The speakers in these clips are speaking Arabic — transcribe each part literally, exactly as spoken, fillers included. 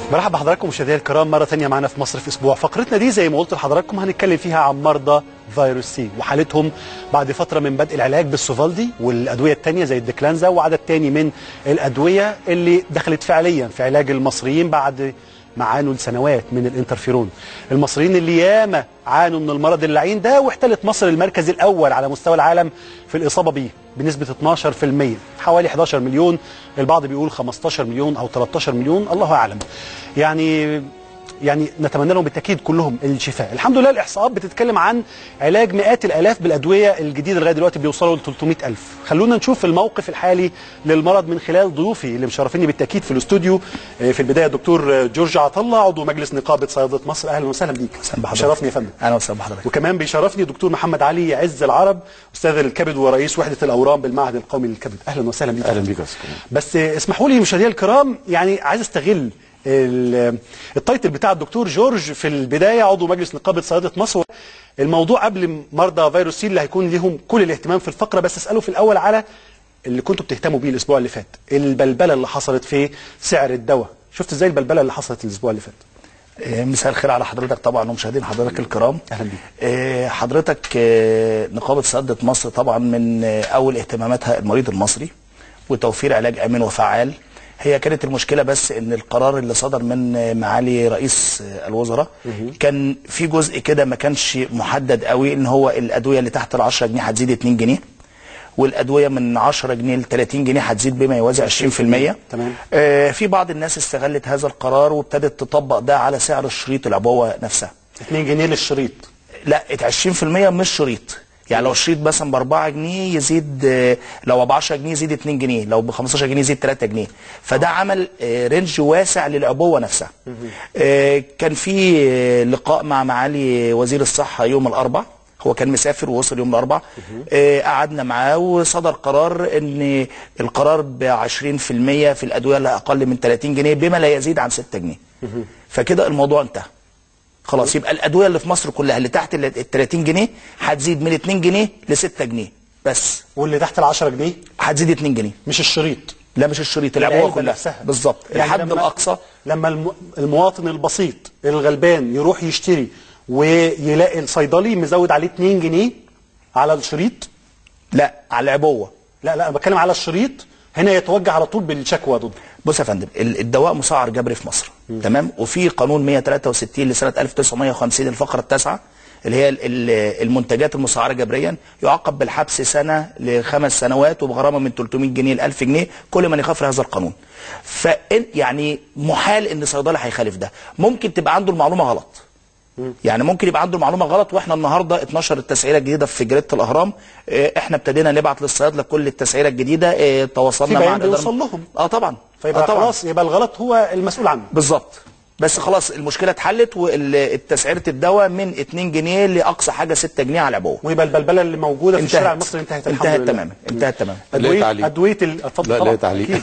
مرحبا بحضراتكم مشاهدينا الكرام مرة ثانية معنا في مصر في أسبوع. فقرتنا دي زي ما قلت لحضراتكم هنتكلم فيها عن مرضى فيروس سي وحالتهم بعد فترة من بدء العلاج بالسوفالدي والأدوية الثانية زي الديكلانزا وعدد ثاني من الأدوية اللي دخلت فعليا في علاج المصريين بعد ما عانوا لسنوات من الانترفيرون. المصريين اللي ياما عانوا من المرض اللعين ده، واحتلت مصر المركز الأول على مستوى العالم في الإصابة بيه بنسبة اتناشر في المية، حوالي حداشر مليون، البعض بيقول خمستاشر مليون أو تلتاشر مليون، الله أعلم. يعني يعني نتمنى لهم بالتأكيد كلهم الشفاء. الحمد لله الإحصاءات بتتكلم عن علاج مئات الآلاف بالأدوية الجديدة لغاية دلوقتي بيوصلوا ل تلتمية ألف. خلونا نشوف الموقف الحالي للمرض من خلال ضيوفي اللي مشرفيني بالتأكيد في الاستوديو. في البداية الدكتور جورج عطله عضو مجلس نقابة صيادلة مصر، أهلا وسهلا بيك. شرفني يا فندم. أهلا وسهلا بحضرتك. وكمان بيشرفني دكتور محمد علي عز العرب، أستاذ الكبد ورئيس وحدة الأورام بالمعهد القومي للكبد، أهلا وسهلا بيك. أهلا بيك. بس اسمحوا لي مشاهدينا الكرام، يعني عايز استغل التايتل بتاع الدكتور جورج في البداية عضو مجلس نقابة صيادلة مصر. الموضوع قبل مرضى فيروس سي اللي هيكون لهم كل الاهتمام في الفقرة، بس اسأله في الأول على اللي كنتوا بتهتموا بيه الأسبوع اللي فات، البلبلة اللي حصلت في سعر الدواء. شفت ازاي البلبلة اللي حصلت الأسبوع اللي فات؟ مساء الخير على حضرتك طبعا ومشاهدين حضرتك الكرام. اهلا بيك. حضرتك نقابة صيادلة مصر طبعا من أول اهتماماتها المريض المصري وتوفير علاج آمن وفعال. هي كانت المشكلة بس ان القرار اللي صدر من معالي رئيس الوزراء كان في جزء كده ما كانش محدد قوي، ان هو الادوية اللي تحت ال عشرة جنيه هتزيد اتنين جنيه، والادوية من عشرة جنيه ل تلاتين جنيه هتزيد بما يوازي عشرين في المية. تمام. آه في بعض الناس استغلت هذا القرار وابتدت تطبق ده على سعر الشريط العبوة نفسها. اتنين جنيه للشريط؟ لا، عشرين في المية مش شريط. يعني لو الشريط مثلا ب أربعة جنيه يزيد، لو ب عشرة جنيه يزيد اتنين جنيه، لو ب خمستاشر جنيه يزيد تلاتة جنيه. فده عمل رينج واسع للعبوه نفسها. كان في لقاء مع معالي وزير الصحه يوم الاربعاء، هو كان مسافر ووصل يوم الاربعاء. قعدنا معاه وصدر قرار ان القرار ب عشرين في المية في الادويه اللي اقل من تلاتين جنيه بما لا يزيد عن ستة جنيه. فكده الموضوع انتهى خلاص. يبقى الادويه اللي في مصر كلها اللي تحت ال تلاتين جنيه هتزيد من اتنين جنيه ل ستة جنيه بس، واللي تحت ال عشرة جنيه هتزيد اتنين جنيه. مش الشريط؟ لا مش الشريط، العبوه كلها بالظبط. يعني الحد الاقصى لما المواطن البسيط الغلبان يروح يشتري ويلاقي الصيدلي مزود عليه اتنين جنيه على الشريط، لا على العبوه، لا لا بتكلم على الشريط، هنا يتوجه على طول بالشكوى ضده. بص يا فندم، الدواء مسعر جبري في مصر. مم. تمام. وفي قانون مية وتلاتة وستين لسنه ألف وتسعمية وخمسين الفقره التاسعه اللي هي المنتجات المسعره جبريا يعاقب بالحبس سنه لخمس سنوات وبغرامه من تلتمية جنيه ل ألف جنيه كل من يخالف هذا القانون. فان يعني محال ان صيدلي هيخالف ده. ممكن تبقى عنده المعلومه غلط. يعني ممكن يبقى عنده المعلومه غلط، واحنا النهارده اتنشر التسعيره الجديده في جريده الاهرام. اه احنا ابتدينا نبعت للصيادله كل التسعيره الجديده. اه تواصلنا مع بيوصل لهم. اه طبعا. فيبقى آه طبعا. خلاص يبقى الغلط هو المسؤول عنه. بالظبط. بس خلاص المشكله اتحلت، والتسعيره الدواء من اتنين جنيه لاقصى حاجه ستة جنيه على العبوه. ويبقى البلبله اللي موجوده في الشارع المصري انتهت الحمد لله. انتهت تماما. انتهت تماما. ادويه ادويه اتفضل. لا لا تعليق.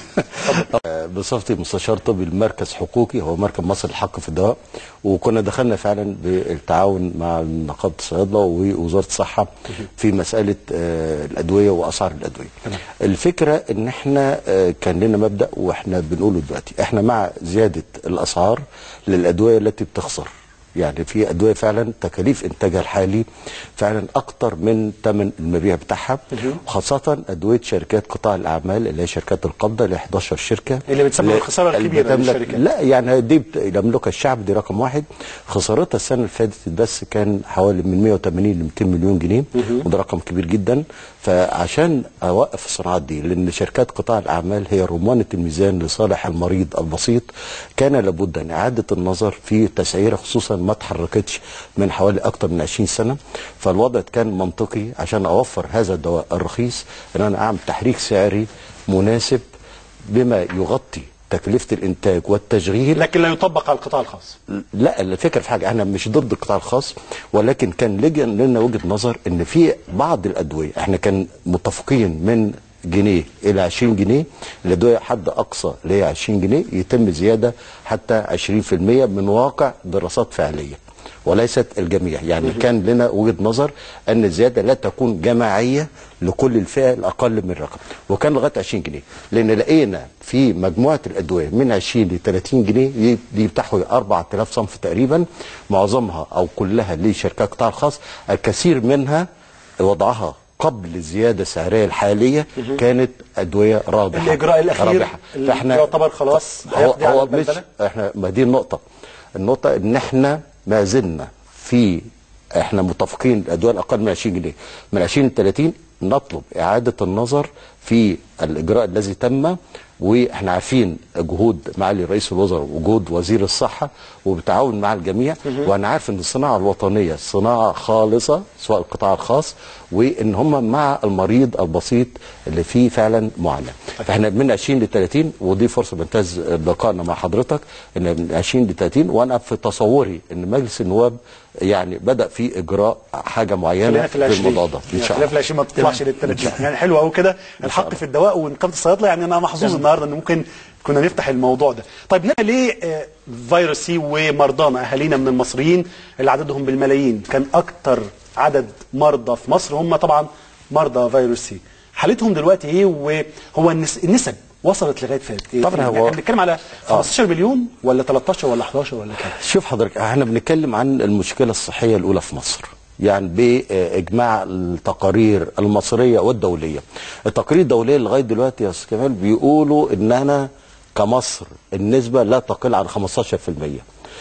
بصفتي مستشار طبي المركز حقوقي، هو مركز مصر الحق في الدواء، وكنا دخلنا فعلا بالتعاون مع نقابه الصيادله ووزاره الصحه في مساله الادويه واسعار الادويه. الفكره ان احنا كان لنا مبدا واحنا بنقوله دلوقتي، احنا مع زياده الاسعار للادويه التي بتخسر. يعني في ادويه فعلا تكاليف انتاجها الحالي فعلا اكتر من ثمن المبيع بتاعها، وخاصه ادويه شركات قطاع الاعمال اللي هي شركات القبضه اللي احداشر شركه اللي بتسبب الخساره الكبيره للشركات. لا يعني دي يملكها الشعب، دي رقم واحد. خسارتها السنه اللي فاتت بس كان حوالي من مية وتمانين ل ميتين مليون جنيه، وده رقم كبير جدا. فعشان اوقف الصناعات دي، لان شركات قطاع الاعمال هي رمانه الميزان لصالح المريض البسيط، كان لابد ان اعاده النظر في التسعيره، خصوصا ما اتحركتش من حوالي اكتر من عشرين سنه. فالوضع كان منطقي عشان اوفر هذا الدواء الرخيص ان انا اعمل تحريك سعري مناسب بما يغطي تكلفه الانتاج والتشغيل، لكن لا يطبق على القطاع الخاص. لا الفكره في حاجه، احنا مش ضد القطاع الخاص، ولكن كان لنا وجهه نظر ان في بعض الادويه احنا كان متفقين من جنيه الى عشرين جنيه، الادويه حد اقصى اللي هي عشرين جنيه يتم زياده حتى عشرين في المية من واقع دراسات فعليه. وليست الجميع. يعني كان لنا وجهة نظر ان الزياده لا تكون جماعيه لكل الفئه الاقل من الرقم، وكان لغايه عشرين جنيه، لان لقينا في مجموعه الادويه من عشرين ل ثلاثين جنيه دي بتحوي أربعة آلاف صنف تقريبا، معظمها او كلها لشركات القطاع الخاص، الكثير منها وضعها قبل الزياده السعريه الحاليه كانت ادويه رابحه. الاجراء الاخير رابحه. فاحنا يعتبر خلاص هو, هو مش احنا، ما دي النقطه النقطه ان احنا ما زلنا في، احنا متفقين الادويه الاقل من عشرين جنيه من عشرين ل ثلاثين نطلب اعاده النظر في الاجراء الذي تم، واحنا عارفين جهود معالي رئيس الوزراء وجهود وزير الصحه وبتعاون مع الجميع، وانا عارف ان الصناعه الوطنيه صناعه خالصه سواء القطاع الخاص، وان هم مع المريض البسيط اللي فيه فعلا معاناه. فاحنا من عشرين ل ثلاثين، ودي فرصه بنتهز لقائنا مع حضرتك ان من عشرين ل ثلاثين، وانا في تصوري ان مجلس النواب يعني بدا في اجراء حاجه معينه في الموضوع ده ان شاء الله. في العشرين ما تطلعش لل ثلاثين، يعني حلو قوي كده الحق في الدواء ونقابه الصيادله. يعني انا محظوظ النهارده ان ممكن كنا نفتح الموضوع ده. طيب نعمل ليه آه فيروس سي ومرضانا اهالينا من المصريين اللي عددهم بالملايين؟ كان اكتر عدد مرضى في مصر هم طبعا مرضى فيروس سي. حالتهم دلوقتي ايه؟ وهو النس... النسب وصلت لغايه فين؟ إيه؟ طبعا هو احنا بنتكلم على خمستاشر مليون ولا تلتاشر ولا حداشر ولا كام؟ شوف حضرتك، احنا بنتكلم عن المشكله الصحيه الاولى في مصر، يعني باجماع التقارير المصريه والدوليه. التقارير الدوليه لغايه دلوقتي يا استاذ كمال بيقولوا اننا كمصر النسبه لا تقل عن خمستاشر في المية.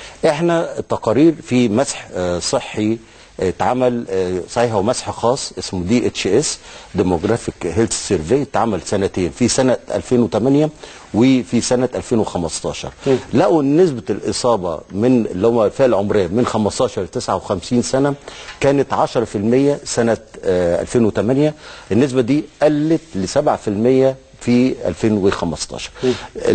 احنا التقارير في مسح صحي اتعمل، صحيح هو مسح خاص اسمه دي اتش اس ديموغرافيك هيلث سيرفي، اتعمل سنتين، في سنه ألفين وثمانية وفي سنه ألفين وخمستاشر. لقوا ان نسبه الاصابه من اللي هم الفئه العمريه من خمستاشر ل تسعة وخمسين سنه كانت عشرة في المية سنه ألفين وثمانية، النسبه دي قلت ل سبعة في المية في ألفين وخمستاشر. ال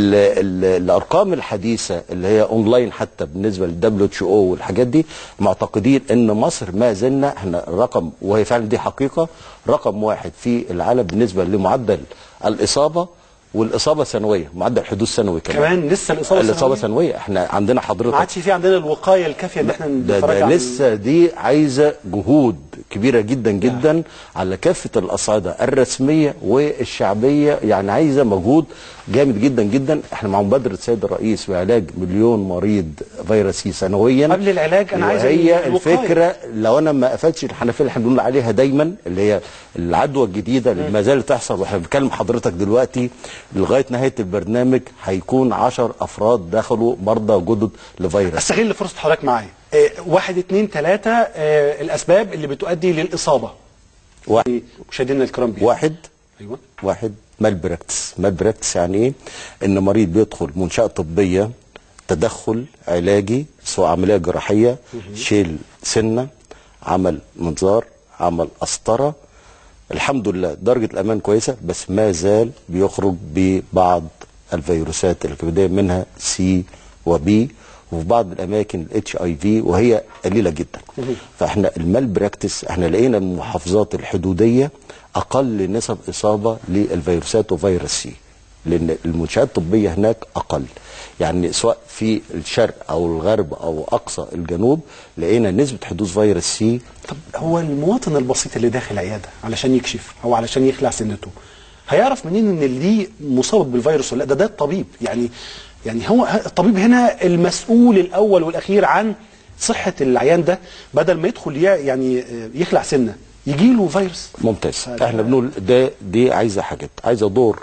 ال الارقام الحديثه اللي هي اونلاين حتى بالنسبه للدبليو اتش او والحاجات دي، معتقدين ان مصر ما زلنا احنا رقم، وهي فعلا دي حقيقه، رقم واحد في العالم بالنسبه لمعدل الاصابه، والاصابه سنويه، معدل حدوث سنوي كمان. كمان لسه الاصابه سنويه؟ الاصابه سنويه. احنا عندنا حضرتك ما عادش في عندنا الوقايه الكافيه ان احنا نتفرج على لسه دي عايزه جهود كبيره جدا جدا يعني. على كافه الاصعده الرسميه والشعبيه، يعني عايزه مجهود جامد جدا جدا. احنا مع مبادره السيد الرئيس بعلاج مليون مريض فيروسي سنويا. قبل العلاج انا عايز هي الفكره، لو انا ما قفلتش الحنفيه اللي احنا بنقول عليها دايما اللي هي العدوى الجديده اللي ما زالت تحصل، واحنا بنتكلم حضرتك دلوقتي لغايه نهايه البرنامج هيكون عشرة افراد دخلوا مرضى جدد لفيروس. استغل فرصه حضرتك معايا. اه واحد اثنين ثلاثه اه الاسباب اللي بتؤدي للاصابه. واحد مشاهدينا الكرام بيه. واحد ايوه واحد مال براكتس. مال براكتس يعني ايه؟ ان مريض بيدخل منشاه طبيه، تدخل علاجي سواء عمليه جراحيه، شيل سنه، عمل منظار، عمل قسطره، الحمد لله درجه الامان كويسه، بس ما زال بيخرج ببعض الفيروسات الكبديه منها سي وبي، وفي بعض الاماكن الاتش اي في، وهي قليله جدا. فاحنا المال براكتس احنا لقينا المحافظات الحدوديه اقل نسب اصابه للفيروسات وفيروس سي، لان المنشات الطبيه هناك اقل. يعني سواء في الشرق او الغرب او اقصى الجنوب لقينا نسبه حدوث فيروس سي. طب هو المواطن البسيط اللي داخل عياده علشان يكشف او علشان يخلع سنته هيعرف منين ان اللي مصاب بالفيروس ولا لا؟ ده ده الطبيب. يعني يعني هو الطبيب هنا المسؤول الاول والاخير عن صحه العيان ده، بدل ما يدخل يعني يخلع سنه يجي له فيروس. ممتاز. احنا بنقول ده دي عايزه حاجات، عايزه دور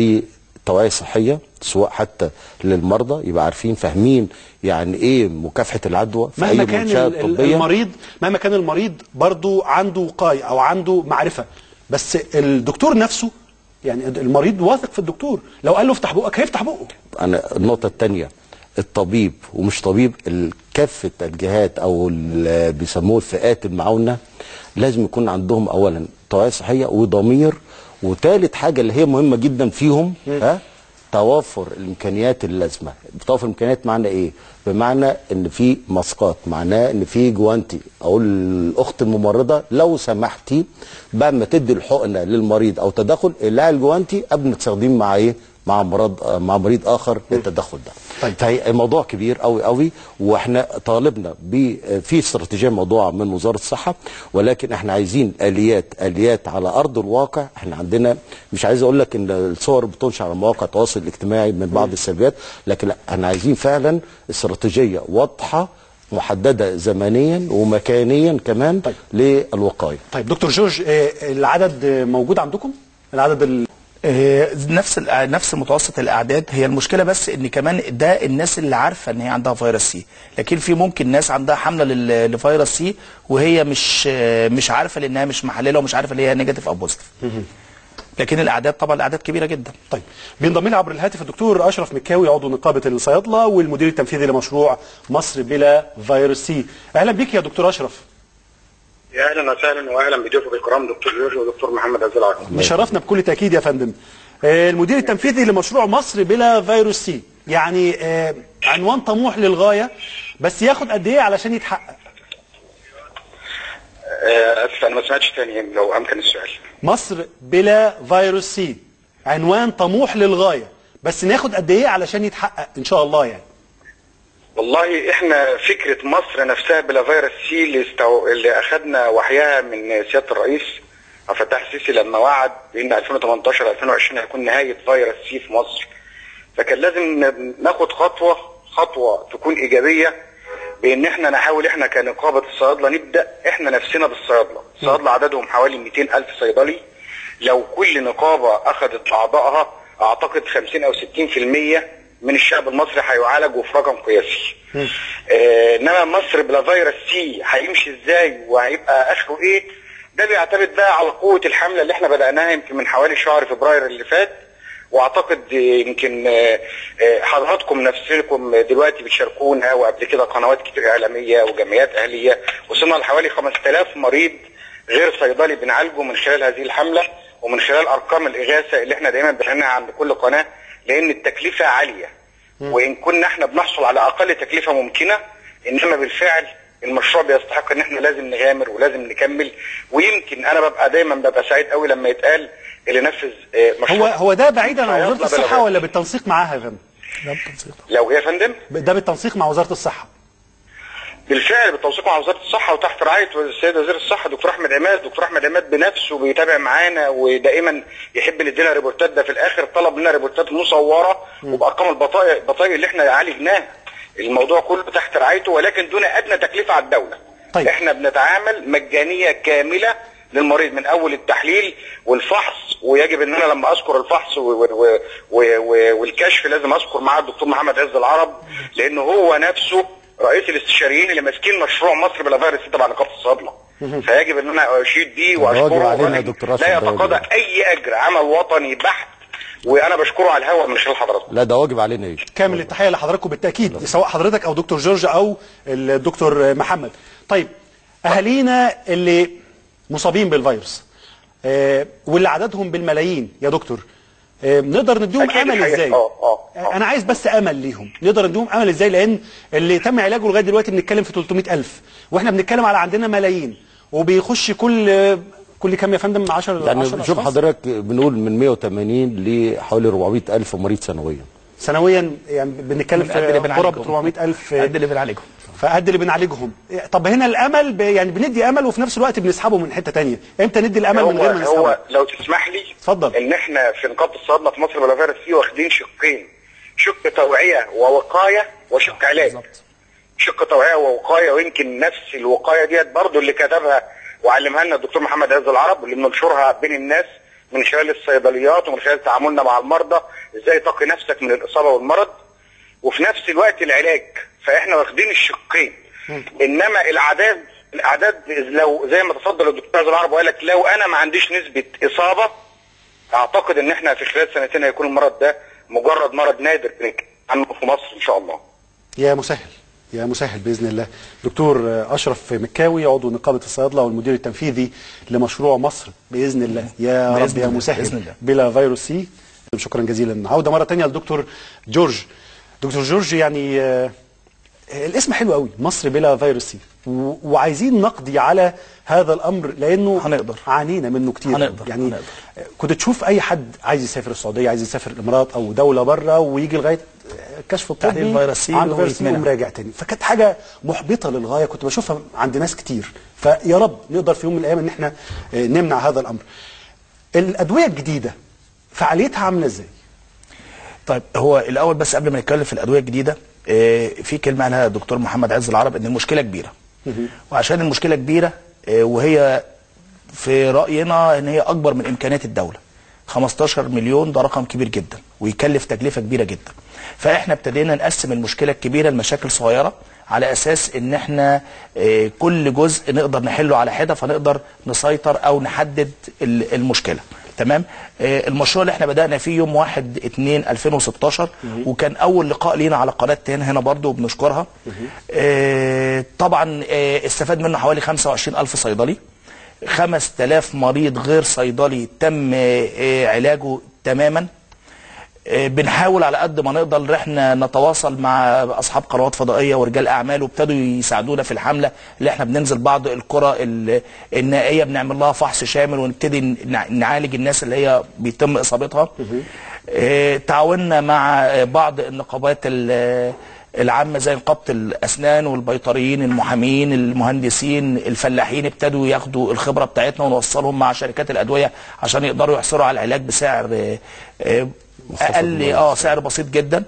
لتوعيه صحيه سواء حتى للمرضى يبقى عارفين فاهمين يعني ايه مكافحه العدوى في مهما اي كان منشاه طبيه. المريض مهما كان المريض برضو عنده وقايه او عنده معرفه، بس الدكتور نفسه يعني المريض واثق في الدكتور، لو قال له افتح بقك هيفتح بقه. انا النقطه الثانيه، الطبيب ومش طبيب، كافه الجهات او اللي بيسموه الفئات المعاونه لازم يكون عندهم اولا توعيه صحيه وضمير، وثالث حاجه اللي هي مهمه جدا فيهم ها توافر الامكانيات اللازمه. توافر الامكانيات معنى ايه؟ بمعنى ان في ماسكات، معناه ان في جوانتي. اقول للاخت الممرضه لو سمحتي بعد ما تدي الحقنه للمريض او تدخل اقلعي الجوانتي قبل ما تستخدمي مع ايه؟ مع مرض مع مريض اخر للتدخل ده. طيب. فهي الموضوع كبير قوي قوي، واحنا طالبنا في استراتيجيه موضوع من وزاره الصحه، ولكن احنا عايزين اليات اليات على ارض الواقع. احنا عندنا، مش عايز اقول لك ان الصور بتنشر على مواقع التواصل الاجتماعي من بعض السلبيات، لكن لا، احنا عايزين فعلا استراتيجيه واضحه محدده زمنيا ومكانيا كمان. طيب. للوقايه. طيب دكتور جورج، العدد موجود عندكم؟ العدد ال... نفس نفس متوسط الاعداد. هي المشكله بس ان كمان ده الناس اللي عارفه ان هي عندها فيروس سي، لكن في ممكن ناس عندها حمله لفيروس سي وهي مش مش عارفه لانها مش محلله ومش عارفه ان هي نيجاتيف او بوزيتيف. لكن الاعداد طبعا الاعداد كبيره جدا. طيب بينضم لي عبر الهاتف الدكتور اشرف مكاوي، عضو نقابه الصيادله والمدير التنفيذي لمشروع مصر بلا فيروس سي. اهلا بك يا دكتور اشرف. يا اهلا وسهلا واهلا بضيوفك الكرام دكتور جورج ودكتور محمد عز العرب. مشرفنا بكل تاكيد يا فندم. المدير التنفيذي لمشروع مصر بلا فيروس سي، يعني عنوان طموح للغايه، بس ياخد قد ايه علشان يتحقق؟ اسف انا ما سمعتش تاني لو امكن السؤال. مصر بلا فيروس سي عنوان طموح للغايه، بس ناخد قد ايه علشان يتحقق ان شاء الله يعني؟ والله احنا فكره مصر نفسها بلا فيروس سي اللي, استو... اللي اخذنا وحيها من سياده الرئيس عبد الفتاح السيسي لما وعد بان ألفين وثمانية عشر ألفين وعشرين هيكون نهايه فيروس سي في مصر، فكان لازم ناخد خطوه خطوه تكون ايجابيه، بان احنا نحاول احنا كنقابه الصيادله نبدا احنا نفسنا بالصيادله. الصيادله عددهم حوالي مئتين ألف صيدلي، لو كل نقابه اخذت اعضائها اعتقد خمسين او ستين في المية من الشعب المصري هيعالجوا في رقم قياسي. آه انما مصر بلا فيروس سي هيمشي ازاي وهيبقى اخره ايه؟ ده بيعتمد بقى على قوه الحمله اللي احنا بداناها يمكن من حوالي شهر فبراير اللي فات، واعتقد يمكن حضراتكم نفسكم دلوقتي بتشاركونا وقبل كده قنوات كتير اعلاميه وجمعيات اهليه، وصلنا لحوالي خمسة آلاف مريض غير صيدلي بنعالجه من خلال هذه الحمله ومن خلال ارقام الاغاثه اللي احنا دايما بنعلنها عند كل قناه، لان التكلفه عاليه وان كنا احنا بنحصل على اقل تكلفه ممكنه، انما بالفعل المشروع بيستحق ان احنا لازم نغامر ولازم نكمل. ويمكن انا ببقى دايما ببقى سعيد قوي لما يتقال اللي نفذ مشروع. هو هو ده بعيدا عن وزاره الصحه ولا بالتنسيق معاها يا فندم؟ لا بالتنسيق. لو ايه يا فندم؟ ده بالتنسيق مع وزاره الصحه. بالفعل بالتنسيق مع وزاره الصحه وتحت رعايه السيد وزير الصحه دكتور احمد عماد. دكتور احمد عماد بنفسه بيتابع معانا ودائما يحب ندينا ريبورتات، ده في الاخر طلب لنا ريبورتات مصوره وبارقام البطايق البطايق اللي احنا عالجناها. الموضوع كله تحت رعايته ولكن دون ادنى تكلفه على الدوله. طيب. احنا بنتعامل مجانيه كامله للمريض من اول التحليل والفحص، ويجب ان انا لما اذكر الفحص و و و و والكشف لازم اذكر معاه الدكتور محمد عز العرب، لانه هو نفسه رئيس الاستشاريين اللي ماسكين مشروع مصر بلا فيروس سي تبع نقابه الصيادله. فيجب ان انا اشيد بيه واشكره. لا يتقاضى اي اجر، عمل وطني بحت، وانا بشكره على الهواء من خلال حضراتكم. لا ده واجب علينا. ايه كامل التحيه لحضراتكم بالتاكيد، سواء حضرتك او دكتور جورج او الدكتور محمد. طيب اهالينا اللي مصابين بالفيروس آه واللي عددهم بالملايين يا دكتور، آه نقدر نديهم امل ازاي؟ اه اه انا عايز بس امل ليهم، نقدر نديهم امل ازاي؟ لان اللي تم علاجه لغايه دلوقتي بنتكلم في ثلاثمئة ألف، واحنا بنتكلم على عندنا ملايين، وبيخش كل كل كام يا فندم؟ عشرة يعني شوف حضرتك بنقول من مئة وثمانين لحوالي أربعمئة ألف مريض سنويا. سنويا يعني بنتكلم في قرابه أربعمئة ألف قد اللي بنعالجهم. فقد اللي بنعالجهم. طب هنا الامل ب... يعني بندي امل وفي نفس الوقت بنسحبه من حته ثانيه، امتى ندي الامل من غير ما نسحبه؟ هو لو تسمح لي اتفضل. ان احنا في نقابه الصيادله في مصر بلا فيروس سي واخدين شقين، شق توعيه ووقايه وشق علاج. بالظبط. شق توعيه ووقايه، ويمكن نفس الوقايه ديت برضه اللي كتبها وعلمها لنا الدكتور محمد عز العرب، اللي بننشرها بين الناس من خلال الصيدليات ومن خلال تعاملنا مع المرضى، ازاي تقي نفسك من الاصابه والمرض، وفي نفس الوقت العلاج. فاحنا واخدين الشقين. انما الاعداد الاعداد لو زي ما تفضل الدكتور عز العرب وقال لك، لو انا ما عنديش نسبه اصابه اعتقد ان احنا في خلال سنتين هيكون المرض ده مجرد مرض نادر عنه في مصر ان شاء الله. يا مسهل يا مسهل باذن الله. دكتور اشرف مكاوي، عضو نقابه الصيادله والمدير التنفيذي لمشروع مصر باذن الله. يا رب يا مسهل بلا فيروس سي. شكرا جزيلا. عوده مره ثانيه للدكتور جورج. دكتور جورج، يعني الاسم حلو قوي، مصر بلا فيروس سي، وعايزين نقضي على هذا الامر لانه هنقدر عانينا منه كتير. هنقدر يعني هنقدر. كنت تشوف اي حد عايز يسافر السعوديه، عايز يسافر الامارات او دوله بره، ويجي لغايه كشف الطبي تحليل فيروس سي عنده فيروس سي ومراجع تاني، فكانت حاجه محبطه للغايه كنت بشوفها عند ناس كتير. فيا رب نقدر في يوم من الايام ان احنا نمنع هذا الامر. الادويه الجديده فعاليتها عامله ازاي؟ طيب هو الاول بس قبل ما نتكلم في الادويه الجديده، في كلمه قالها الدكتور محمد عز العرب ان المشكله كبيره. وعشان المشكله كبيره وهي في راينا ان هي اكبر من امكانيات الدوله. خمستاشر مليون ده رقم كبير جدا ويكلف تكلفه كبيره جدا. فاحنا ابتدينا نقسم المشكله الكبيره لمشاكل صغيره على اساس ان احنا كل جزء نقدر نحله على حده فنقدر نسيطر او نحدد المشكله. تمام. المشروع اللي احنا بدأنا فيه يوم واحد اتنين الفين وستاشر وكان اول لقاء لينا على قناه تين هنا برضو وبنشكرها. اه طبعا اه استفاد منه حوالي خمسة وعشرين الف صيدلي، خمسة آلاف مريض غير صيدلي تم اه علاجه تماما. بنحاول على قد ما نقدر ان احنا نتواصل مع اصحاب قنوات فضائيه ورجال اعمال وابتدوا يساعدونا في الحمله اللي احنا بننزل بعض القرى النائيه بنعمل لها فحص شامل ونبتدي نعالج الناس اللي هي بيتم اصابتها. اه تعاوننا مع بعض النقابات العامه زي نقابه الاسنان والبيطريين، المحامين، المهندسين، الفلاحين، ابتدوا ياخدوا الخبره بتاعتنا ونوصلهم مع شركات الادويه عشان يقدروا يحصلوا على العلاج بسعر اه اقل اه سعر بسيط جدا.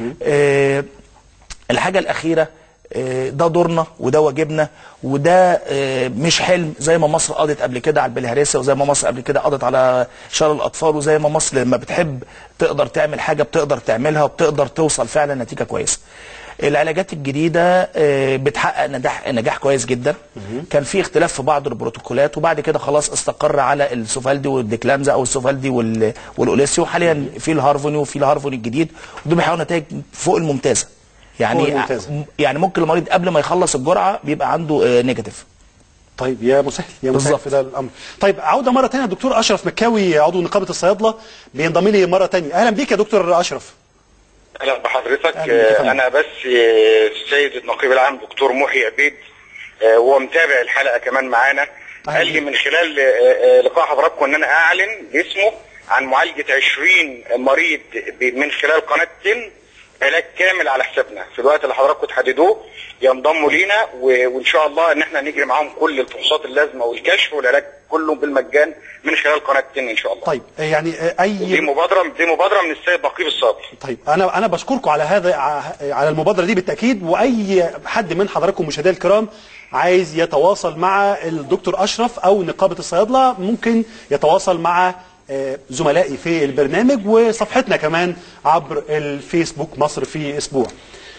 آه الحاجه الاخيره آه ده دورنا وده واجبنا وده آه مش حلم، زي ما مصر قضت قبل كده على البلهارسيا وزي ما مصر قبل كده قضت على شلل الاطفال، وزي ما مصر لما بتحب تقدر تعمل حاجه بتقدر تعملها وبتقدر توصل فعلا نتيجه كويسه. العلاجات الجديده بتحقق نجاح نجاح كويس جدا. كان في اختلاف في بعض البروتوكولات وبعد كده خلاص استقر على السوفالدي والديكلانزا او السوفالدي والاوليسيو، وحاليا في الهارفوني وفي الهارفوني الجديد ودول بيحققوا نتائج فوق الممتازه. يعني الممتازة. يعني ممكن المريض قبل ما يخلص الجرعه بيبقى عنده نيجاتيف. طيب يا مسهل يا مسهل في ده الامر. طيب عوده مره ثانيه دكتور اشرف مكاوي عضو نقابه الصيادله بينضم لي مره ثانيه. اهلا بيك يا دكتور اشرف. اهلا بحضرتك. أهلا انا بس السيد النقيب العام دكتور محي عبيد وهو متابع الحلقه كمان معانا، قال لي من خلال لقاء حضراتكم ان انا اعلن باسمه عن معالجه عشرين مريض من خلال قناه تن علاج كامل على حسابنا في الوقت اللي حضراتكم تحددوه ينضموا لينا، وان شاء الله ان احنا نجري معاهم كل الفحوصات اللازمه والكشف والعلاج كله بالمجان من خلال قناه تن ان شاء الله. طيب يعني اي دي مبادره دي مبادره من السيد نقيب الصادر. طيب انا انا بشكركم على هذا على المبادره دي بالتاكيد، واي حد من حضراتكم مشاهدينا الكرام عايز يتواصل مع الدكتور اشرف او نقابه الصيادله ممكن يتواصل مع زملائي في البرنامج وصفحتنا كمان عبر الفيسبوك مصر في اسبوع.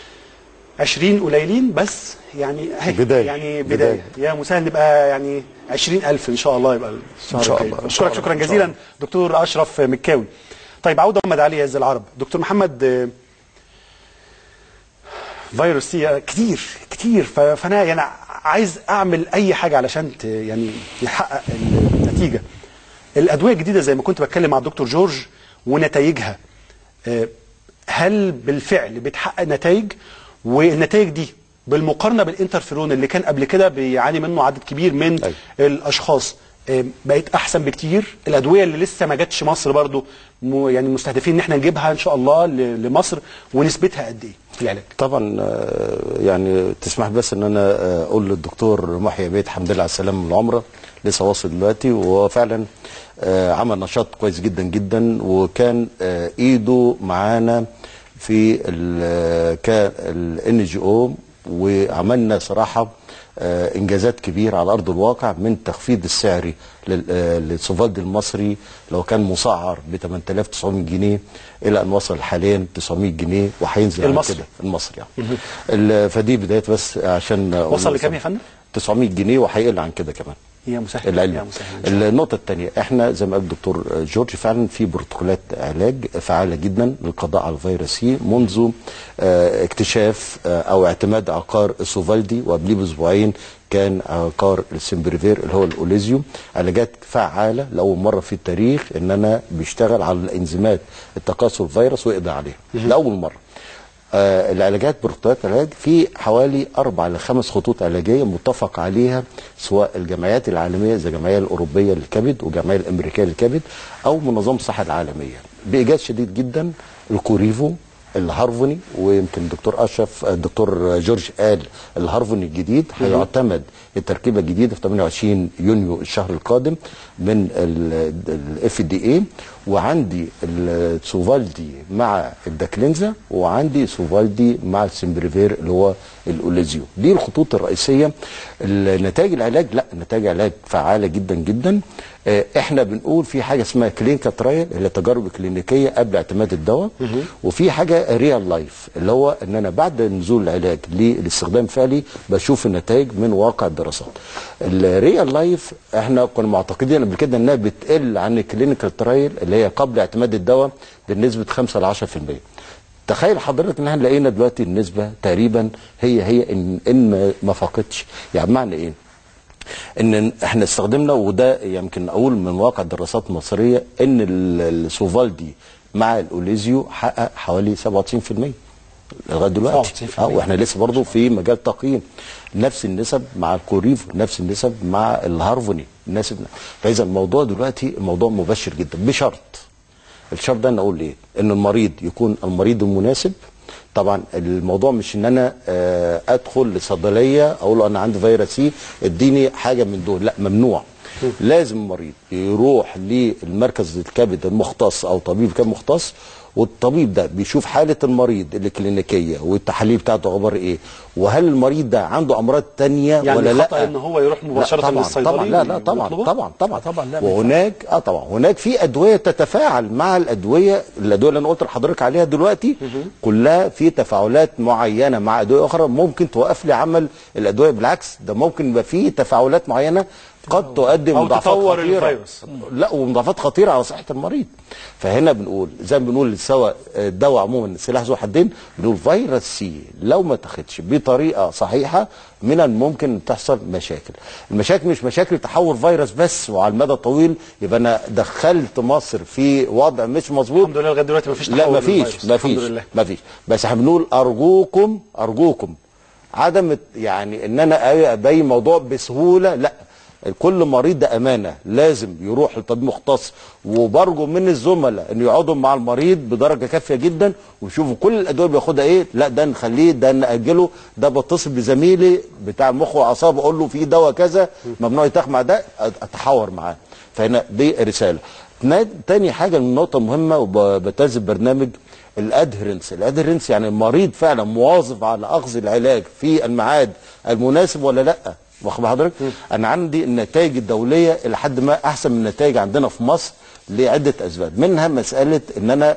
عشرين قليلين بس يعني بداية. يعني بداية. بداية يا مسهل نبقى يعني عشرين ألف ان شاء الله يبقى ان شاء الله. اشكرك شكرا جزيلا دكتور اشرف مكاوي. طيب عودة محمد علي عز العرب. دكتور محمد فيروس سي كتير كتير فانا يعني عايز اعمل اي حاجه علشان يعني يحقق النتيجه. الادويه الجديده زي ما كنت بتكلم مع الدكتور جورج ونتائجها، هل بالفعل بتحقق نتائج؟ والنتائج دي بالمقارنه بالانترفيرون اللي كان قبل كده بيعاني منه عدد كبير من أي. الاشخاص بقت احسن بكتير؟ الادويه اللي لسه ما جاتش مصر برضو يعني مستهدفين ان احنا نجيبها ان شاء الله لمصر ونسبتها قد ايه في العلاج؟ طبعا يعني تسمح بس ان انا اقول للدكتور محي عبيد الحمد لله على السلامه من العمره، لسه واصل دلوقتي وهو فعلا عمل نشاط كويس جدا جدا، وكان ايده معانا في الان جي او، وعملنا صراحه انجازات كبيره على ارض الواقع من تخفيض السعري للسوفالدي المصري لو كان مسعر ب ثمانية آلاف وتسعمائة جنيه الى ان وصل حاليا تسعمائة جنيه وهينزل المصري كده المصري يعني. فدي بدايه بس عشان وصل لكام يا فندم؟ تسعمائة جنيه وهيقل عن كده كمان. يا مسهل العلم. يا مسهل. النقطة الثانية احنا زي ما قال الدكتور جورج فعلا في بروتوكولات علاج فعالة جدا للقضاء على الفيروس سي منذ اه اكتشاف اه او اعتماد عقار السوفالدي، وقبليه باسبوعين كان عقار السمبريفير اللي هو الاوليزيوم. علاجات فعالة لأول مرة في التاريخ ان انا بيشتغل على الانزيمات التكاثر الفيروس ويقضي عليها لأول مرة. آه العلاجات بروتوكولات العلاج في حوالي اربع لخمس خطوط علاجيه متفق عليها، سواء الجمعيات العالميه زي الجمعيه الاوروبيه للكبد والجمعيه الامريكيه للكبد او منظمه الصحه العالميه. بايجاز شديد جدا الكوريفو، الهارفوني، ويمكن الدكتور اشرف الدكتور جورج قال الهارفوني الجديد هيعتمد التركيبه الجديده في ثمانية وعشرين يونيو الشهر القادم من الاف دي اي، وعندي السوفالدي مع الداكلينزا، وعندي سوفالدي مع السمبريفير اللي هو الاوليزيو. دي الخطوط الرئيسيه. نتائج العلاج، لا نتائج العلاج فعاله جدا جدا. احنا بنقول في حاجه اسمها كلينيكال ترايل اللي تجارب كلينيكيه قبل اعتماد الدواء، وفي حاجه ريال لايف اللي هو ان انا بعد نزول العلاج للاستخدام فعلي بشوف النتائج من واقع الدراسات. الريال لايف احنا كنا معتقدين قبل كده انها بتقل عن الكلينيكال ترايل اللي هي قبل اعتماد الدواء بنسبه خمسة ل عشرة بالمية. تخيل حضرتك ان احنا لقينا دلوقتي النسبه تقريبا هي هي ان ان ما فاقتش. يعني معنى ايه؟ ان احنا استخدمنا، وده يمكن اقول من واقع الدراسات المصريه، ان السوفالدي مع الاوليزيو حقق حوالي سبعة وتسعين بالمية لغايه دلوقتي. اه واحنا لسه برضه في مجال تقييم. نفس النسب مع الكوريفو، نفس النسب مع الهارفوني، نفس. فاذا الموضوع دلوقتي الموضوع مبشر جدا، بشرط الشرط ده انا اقول ايه؟ ان المريض يكون المريض المناسب. طبعا الموضوع مش ان انا ادخل لصيدليه اقول له انا عندي فيروس سي اديني حاجه من دول، لا ممنوع. لازم المريض يروح للمركز الكبد المختص او طبيب كبد مختص، والطبيب ده بيشوف حاله المريض الكلينيكيه والتحاليل بتاعته اخبار ايه، وهل المريض ده عنده امراض ثانيه يعني ولا لا. يعني ان هو يروح مباشره للصيدلي؟ طبعا لا لا طبعا طبعا طبعا طبعا لا. وهناك اه طبعا هناك في ادويه تتفاعل مع الادويه الادويه اللي انا قلت لحضرتك عليها دلوقتي، كلها في تفاعلات معينه مع ادويه اخرى ممكن توقف لي عمل الادويه. بالعكس ده ممكن يبقى في تفاعلات معينه قد تؤدي مضاعفات خطيره الفيروس. لا ومضاعفات خطيره على صحه المريض. فهنا بنقول زي ما بنقول سواء الدواء عموما سلاح ذو حدين، بنقول فيروس سي لو ما تاخدش بطريقه صحيحه من الممكن تحصل مشاكل. المشاكل مش مشاكل تحول فيروس بس وعلى المدى الطويل يبقى انا دخلت مصر في وضع مش مظبوط. الحمد لله لغايه دلوقتي ما فيش تحول. لا ما فيش ما فيش ما فيش بس احنا بنقول ارجوكم ارجوكم عدم يعني ان انا ابين موضوع بسهوله، لا. كل مريض ده امانه لازم يروح لطبيب مختص، وبرجو من الزملاء ان يقعدوا مع المريض بدرجه كافيه جدا ويشوفوا كل الادويه بياخدها ايه، لا ده نخليه، ده ناجله، ده بتصل بزميلي بتاع المخ واعصاب اقول له في دواء كذا ممنوع يتاخد مع ده، اتحاور معاه. فهنا دي رساله. تاني حاجه النقطه المهمه وبتنزل برنامج الادهرنس. الادهرنس يعني المريض فعلا مواظب على اخذ العلاج في الميعاد المناسب ولا لا. واخد حضرتك؟ انا عندي النتائج الدوليه الى حد ما احسن من النتائج عندنا في مصر لعده اسباب، منها مساله ان انا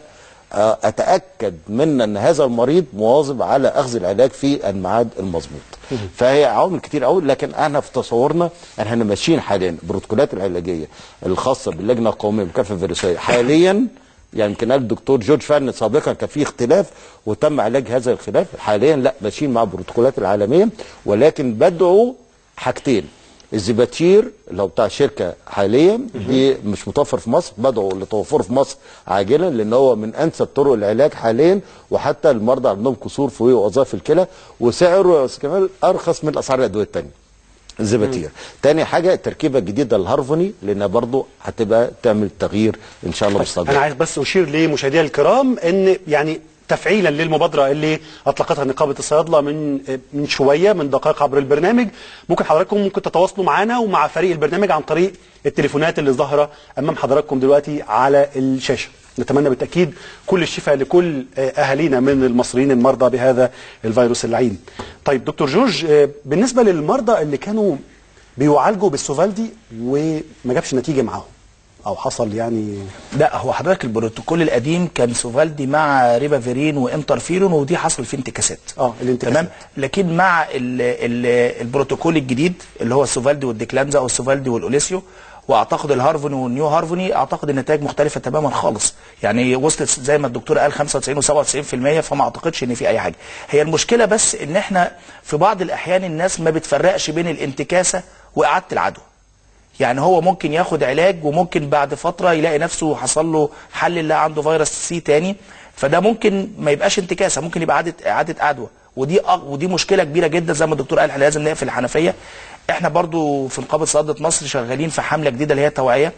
اتاكد من ان هذا المريض مواظب على اخذ العلاج في الميعاد المظبوط. فهي عوامل كتير قوي، لكن احنا في تصورنا احنا ماشيين حاليا البروتوكولات العلاجيه الخاصه باللجنه القوميه للمكافحه الفيروسيه حاليا. يعني يمكن قال الدكتور جورج فعلا سابقا كان في اختلاف وتم علاج هذا الخلاف. حاليا لا ماشيين مع البروتوكولات العالميه، ولكن بدعوا حاجتين. الزباتير اللي هو بتاع شركه حاليا دي مش متوفر في مصر، بدعوا لتوفره في مصر عاجلا لان هو من انسب طرق العلاج حاليا، وحتى المرضى عندهم كسور في وظائف الكلى، وسعره كمان ارخص من اسعار الادويه الثانيه. الزباتير. تاني حاجه التركيبه الجديده الهارفوني لانها برضو هتبقى تعمل تغيير ان شاء الله بالصدر. انا عايز بس اشير لمشاهدينا الكرام ان يعني تفعيلا للمبادره اللي اطلقتها نقابه الصيادله من من شويه من دقائق عبر البرنامج، ممكن حضراتكم ممكن تتواصلوا معنا ومع فريق البرنامج عن طريق التليفونات اللي ظاهره امام حضراتكم دلوقتي على الشاشه. نتمنى بالتاكيد كل الشفاء لكل اهالينا من المصريين المرضى بهذا الفيروس اللعين. طيب دكتور جورج، بالنسبه للمرضى اللي كانوا بيعالجوا بالسوفالدي وما جابش نتيجه معاهم او حصل يعني، لا هو حضرتك البروتوكول القديم كان سوفالدي مع ريبافيرين وانترفيرون، ودي حصل فيه انتكاسات. اه الانتكاسات تمام. لكن مع ال ال البروتوكول الجديد اللي هو السوفالدي والديكلانزا او السوفالدي والاوليسيو، واعتقد الهارفوني والنيو هارفوني، اعتقد النتائج مختلفه تماما خالص. يعني وصلت زي ما الدكتور قال خمسة وتسعين وسبعة وتسعين بالمية، فما اعتقدش ان في اي حاجه. هي المشكله بس ان احنا في بعض الاحيان الناس ما بتفرقش بين الانتكاسه واعاده العدوى. يعني هو ممكن ياخد علاج وممكن بعد فتره يلاقي نفسه حصل له حل، اللي عنده فيروس سي تاني، فده ممكن ما يبقاش انتكاسه، ممكن يبقى اعاده اعاده عدوى، ودي ودي مشكله كبيره جدا. زي ما الدكتور قال احنا لازم نقفل الحنفيه. احنا برضو في نقابه صيادله مصر شغالين في حمله جديده اللي هي توعيه،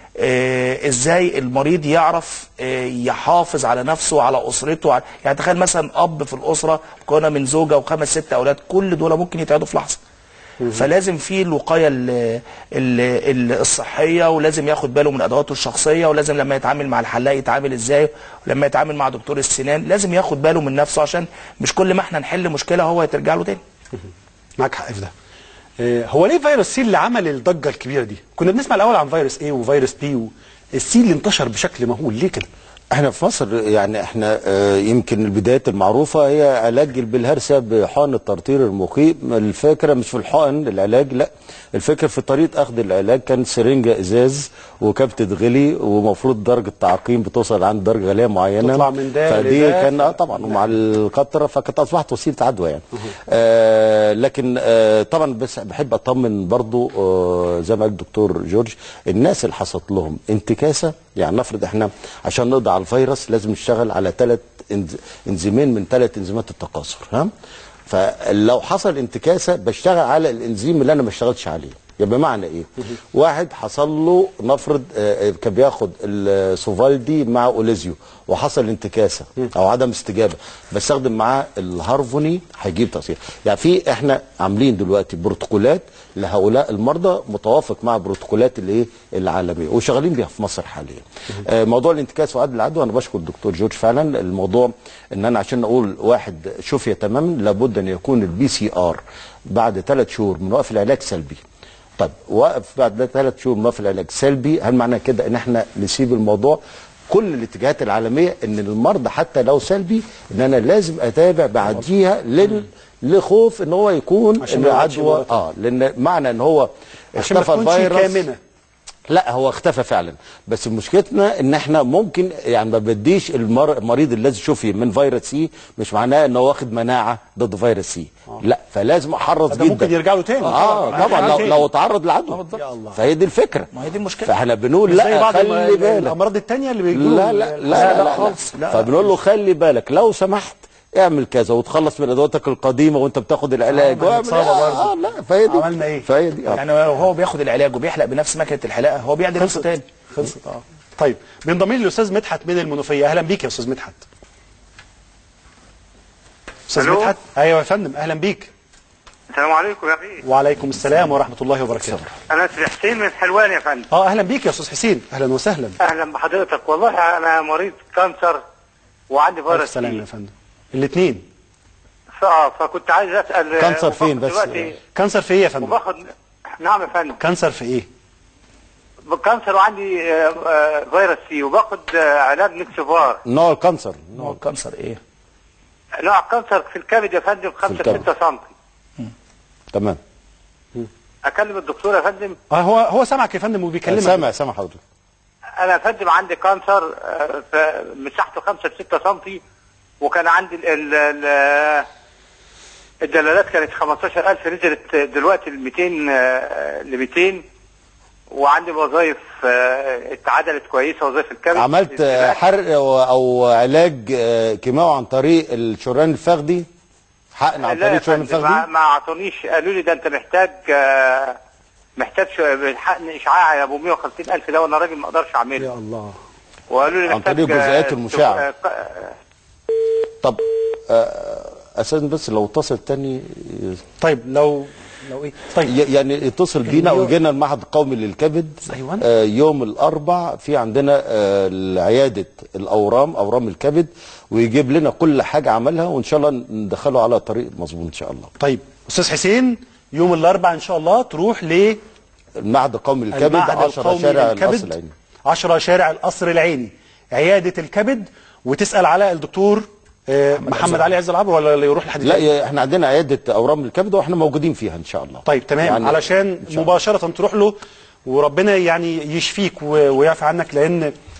آه ازاي المريض يعرف آه يحافظ على نفسه وعلى اسرته. على يعني تخيل مثلا اب في الاسره مكونه من زوجه وخمس ست اولاد، كل دول ممكن يتعدوا في لحظه. فلازم في الوقايه ال ال ال الصحيه، ولازم ياخد باله من ادواته الشخصيه، ولازم لما يتعامل مع الحلاق يتعامل ازاي، ولما يتعامل مع دكتور السنان لازم ياخد باله من نفسه، عشان مش كل ما احنا نحل مشكله هو هترجع له تاني. معاك حق في ده. هو ليه فيروس سي اللي عمل الضجه الكبيره دي؟ كنا بنسمع الاول عن فيروس ايه وفيروس بي، والسي اللي انتشر بشكل مهول، ليه كده؟ احنا في مصر يعني احنا اه يمكن البدايات المعروفه هي علاج البلهارسيا بحقن الترطير المخيف. الفكره مش في الحقن العلاج، لا، الفكره في طريقه اخذ العلاج. كان سرنجه ازاز وكبت غلي، ومفروض درجه تعقيم بتوصل عند درجه غليه معينه تطلع من ده فدي لده. كان اه طبعا ومع القطره فكانت اصبحت وسيله عدوى يعني. آه لكن آه طبعا بس بحب اطمن برضو آه زي ما قال الدكتور جورج، الناس اللي حصلت لهم انتكاسه، يعني نفرض احنا عشان نقضي على الفيروس لازم نشتغل على ثلاث انزيمين من ثلاث انزيمات التكاثر، ها؟ فلو حصل انتكاسه بشتغل على الانزيم اللي انا ما اشتغلتش عليه. يبقى معنى ايه؟ واحد حصل له نفرض آه كان بياخد السوفالدي مع اوليزيو وحصل انتكاسه او عدم استجابه، بستخدم معاه الهارفوني هيجيب تاثير. يعني في احنا عاملين دلوقتي بروتوكولات لهؤلاء المرضى متوافق مع بروتوكولات الايه العالميه وشغالين بيها في مصر حاليا. آه موضوع الانتكاس وعدم العدوى انا بشكر الدكتور جورج فعلا. الموضوع ان انا عشان اقول واحد شفي تماما لابد ان يكون البي سي ار بعد ثلاث شهور من وقف العلاج سلبي. طب وقف بعد ثلاث شهور من وقف العلاج سلبي، هل معنى كده ان احنا نسيب الموضوع؟ كل الاتجاهات العالميه ان المرضى حتى لو سلبي ان انا لازم اتابع بعديها لل لخوف ان هو يكون عدوى. اه لان معنى ان هو اختفى الفيروس، لا هو اختفى فعلا، بس مشكلتنا ان احنا ممكن يعني ما بديش المريض الذي شفي من فيروس سي مش معناه ان هو واخد مناعه ضد فيروس سي. آه. لا فلازم احرص جدا، ممكن يرجع له تاني. اه طبعا لو, لو تعرض لعدوى، فهي دي الفكره. ما هي دي المشكله. فاحنا بنقول لا خلي بالك الامراض الثانيه اللي بيقولوا لا لا لا, لا, لا, لا خالص. لا فبنقول له خلي بالك لو سمحت اعمل كذا وتخلص من ادواتك القديمه وانت بتاخد العلاج. اه, آه, آه لا فهي دي عملنا ايه؟ فهي دي آه. يعني هو بياخد العلاج وبيحلق بنفس مكنه الحلاقه، هو بيعدل نفسه تاني. خلصت. اه طيب بينضم لي الاستاذ مدحت من المنوفيه. اهلا بيك يا استاذ مدحت. استاذ مدحت. ايوه يا فندم اهلا بيك. السلام عليكم يا اخي. وعليكم السلام ورحمه الله وبركاته. انا اسمي حسين من حلوان يا فندم. اه اهلا بيك يا استاذ حسين. اهلا وسهلا. اهلا بحضرتك. والله انا مريض كانسر وعندي فيروس سي. السلام يا فندم. الاثنين. اه فكنت عايز اسال كانسر فين بس؟ كانسر في ايه يا فندم؟ وباخد. نعم يا فندم. كانسر في ايه؟ كانسر وعندي فيروس سي وباخد علاج نكسفار. نوع الكانسر نوع الكانسر ايه؟ نوع الكانسر في الكبد يا فندم خمسة ستة سم. تمام. اكلم الدكتور يا فندم؟ اه هو هو سامعك يا فندم وبيكلمك. سامع سامع حضرتك. انا يا فندم عندي كانسر مساحته خمسة ستة سم، وكان عندي ال ال الدلالات كانت خمستاشر ألف نزلت دلوقتي ل مئتين ل مئتين، وعندي وظائف اتعدلت كويسه وظائف الكبد. عملت حرق او علاج كيماوي عن طريق الشريان الفخذي؟ حقن عن طريق الشريان الفخذي؟ ما اعطونيش، قالوا لي ده انت محتاج محتاج حقن اشعاعي ابو مئة وخمسين ألف ده، وانا راجل ما اقدرش اعمله. يا الله. وقالوا لي عن طريق الجزيئات المشعه. طب اساسا بس لو اتصل تاني. طيب لو لو ايه؟ طيب يعني يتصل بينا ويجي لنا المعهد القومي للكبد. ايوه. آه يوم الاربع في عندنا آه عياده الاورام اورام الكبد، ويجيب لنا كل حاجه عملها وان شاء الله ندخله على طريق مظبوط ان شاء الله. طيب استاذ حسين يوم الاربع ان شاء الله تروح ل المعهد القومي للكبد عشرة شارع القصر العيني. عشرة شارع القصر العيني عياده الكبد، وتسال على الدكتور محمد, محمد علي عز العبر ولا يروح لحد لا تاني؟ احنا عندنا عياده اورام الكبد واحنا موجودين فيها ان شاء الله. طيب تمام يعني علشان مباشره تروح له وربنا يعني يشفيك ويعفي عنك، لان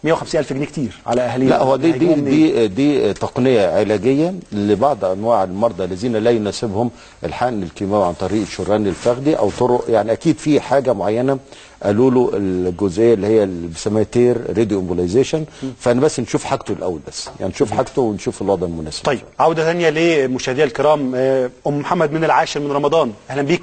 مئة وخمسين ألف جنيه كتير على اهالينا. لا هو دي دي دي, دي تقنيه علاجيه لبعض انواع المرضى الذين لا يناسبهم الحقن الكيماوي عن طريق الشريان الفخذي او طرق، يعني اكيد في حاجه معينه قالوا له الجزئيه اللي هي اللي بيسموها تير راديو امبولايزيشن، فانا بس نشوف حاجته الاول، بس يعني نشوف حاجته ونشوف الوضع المناسب. طيب عوده ثانيه لمشاهدينا الكرام، ام محمد من العاشر من رمضان، اهلا بيك.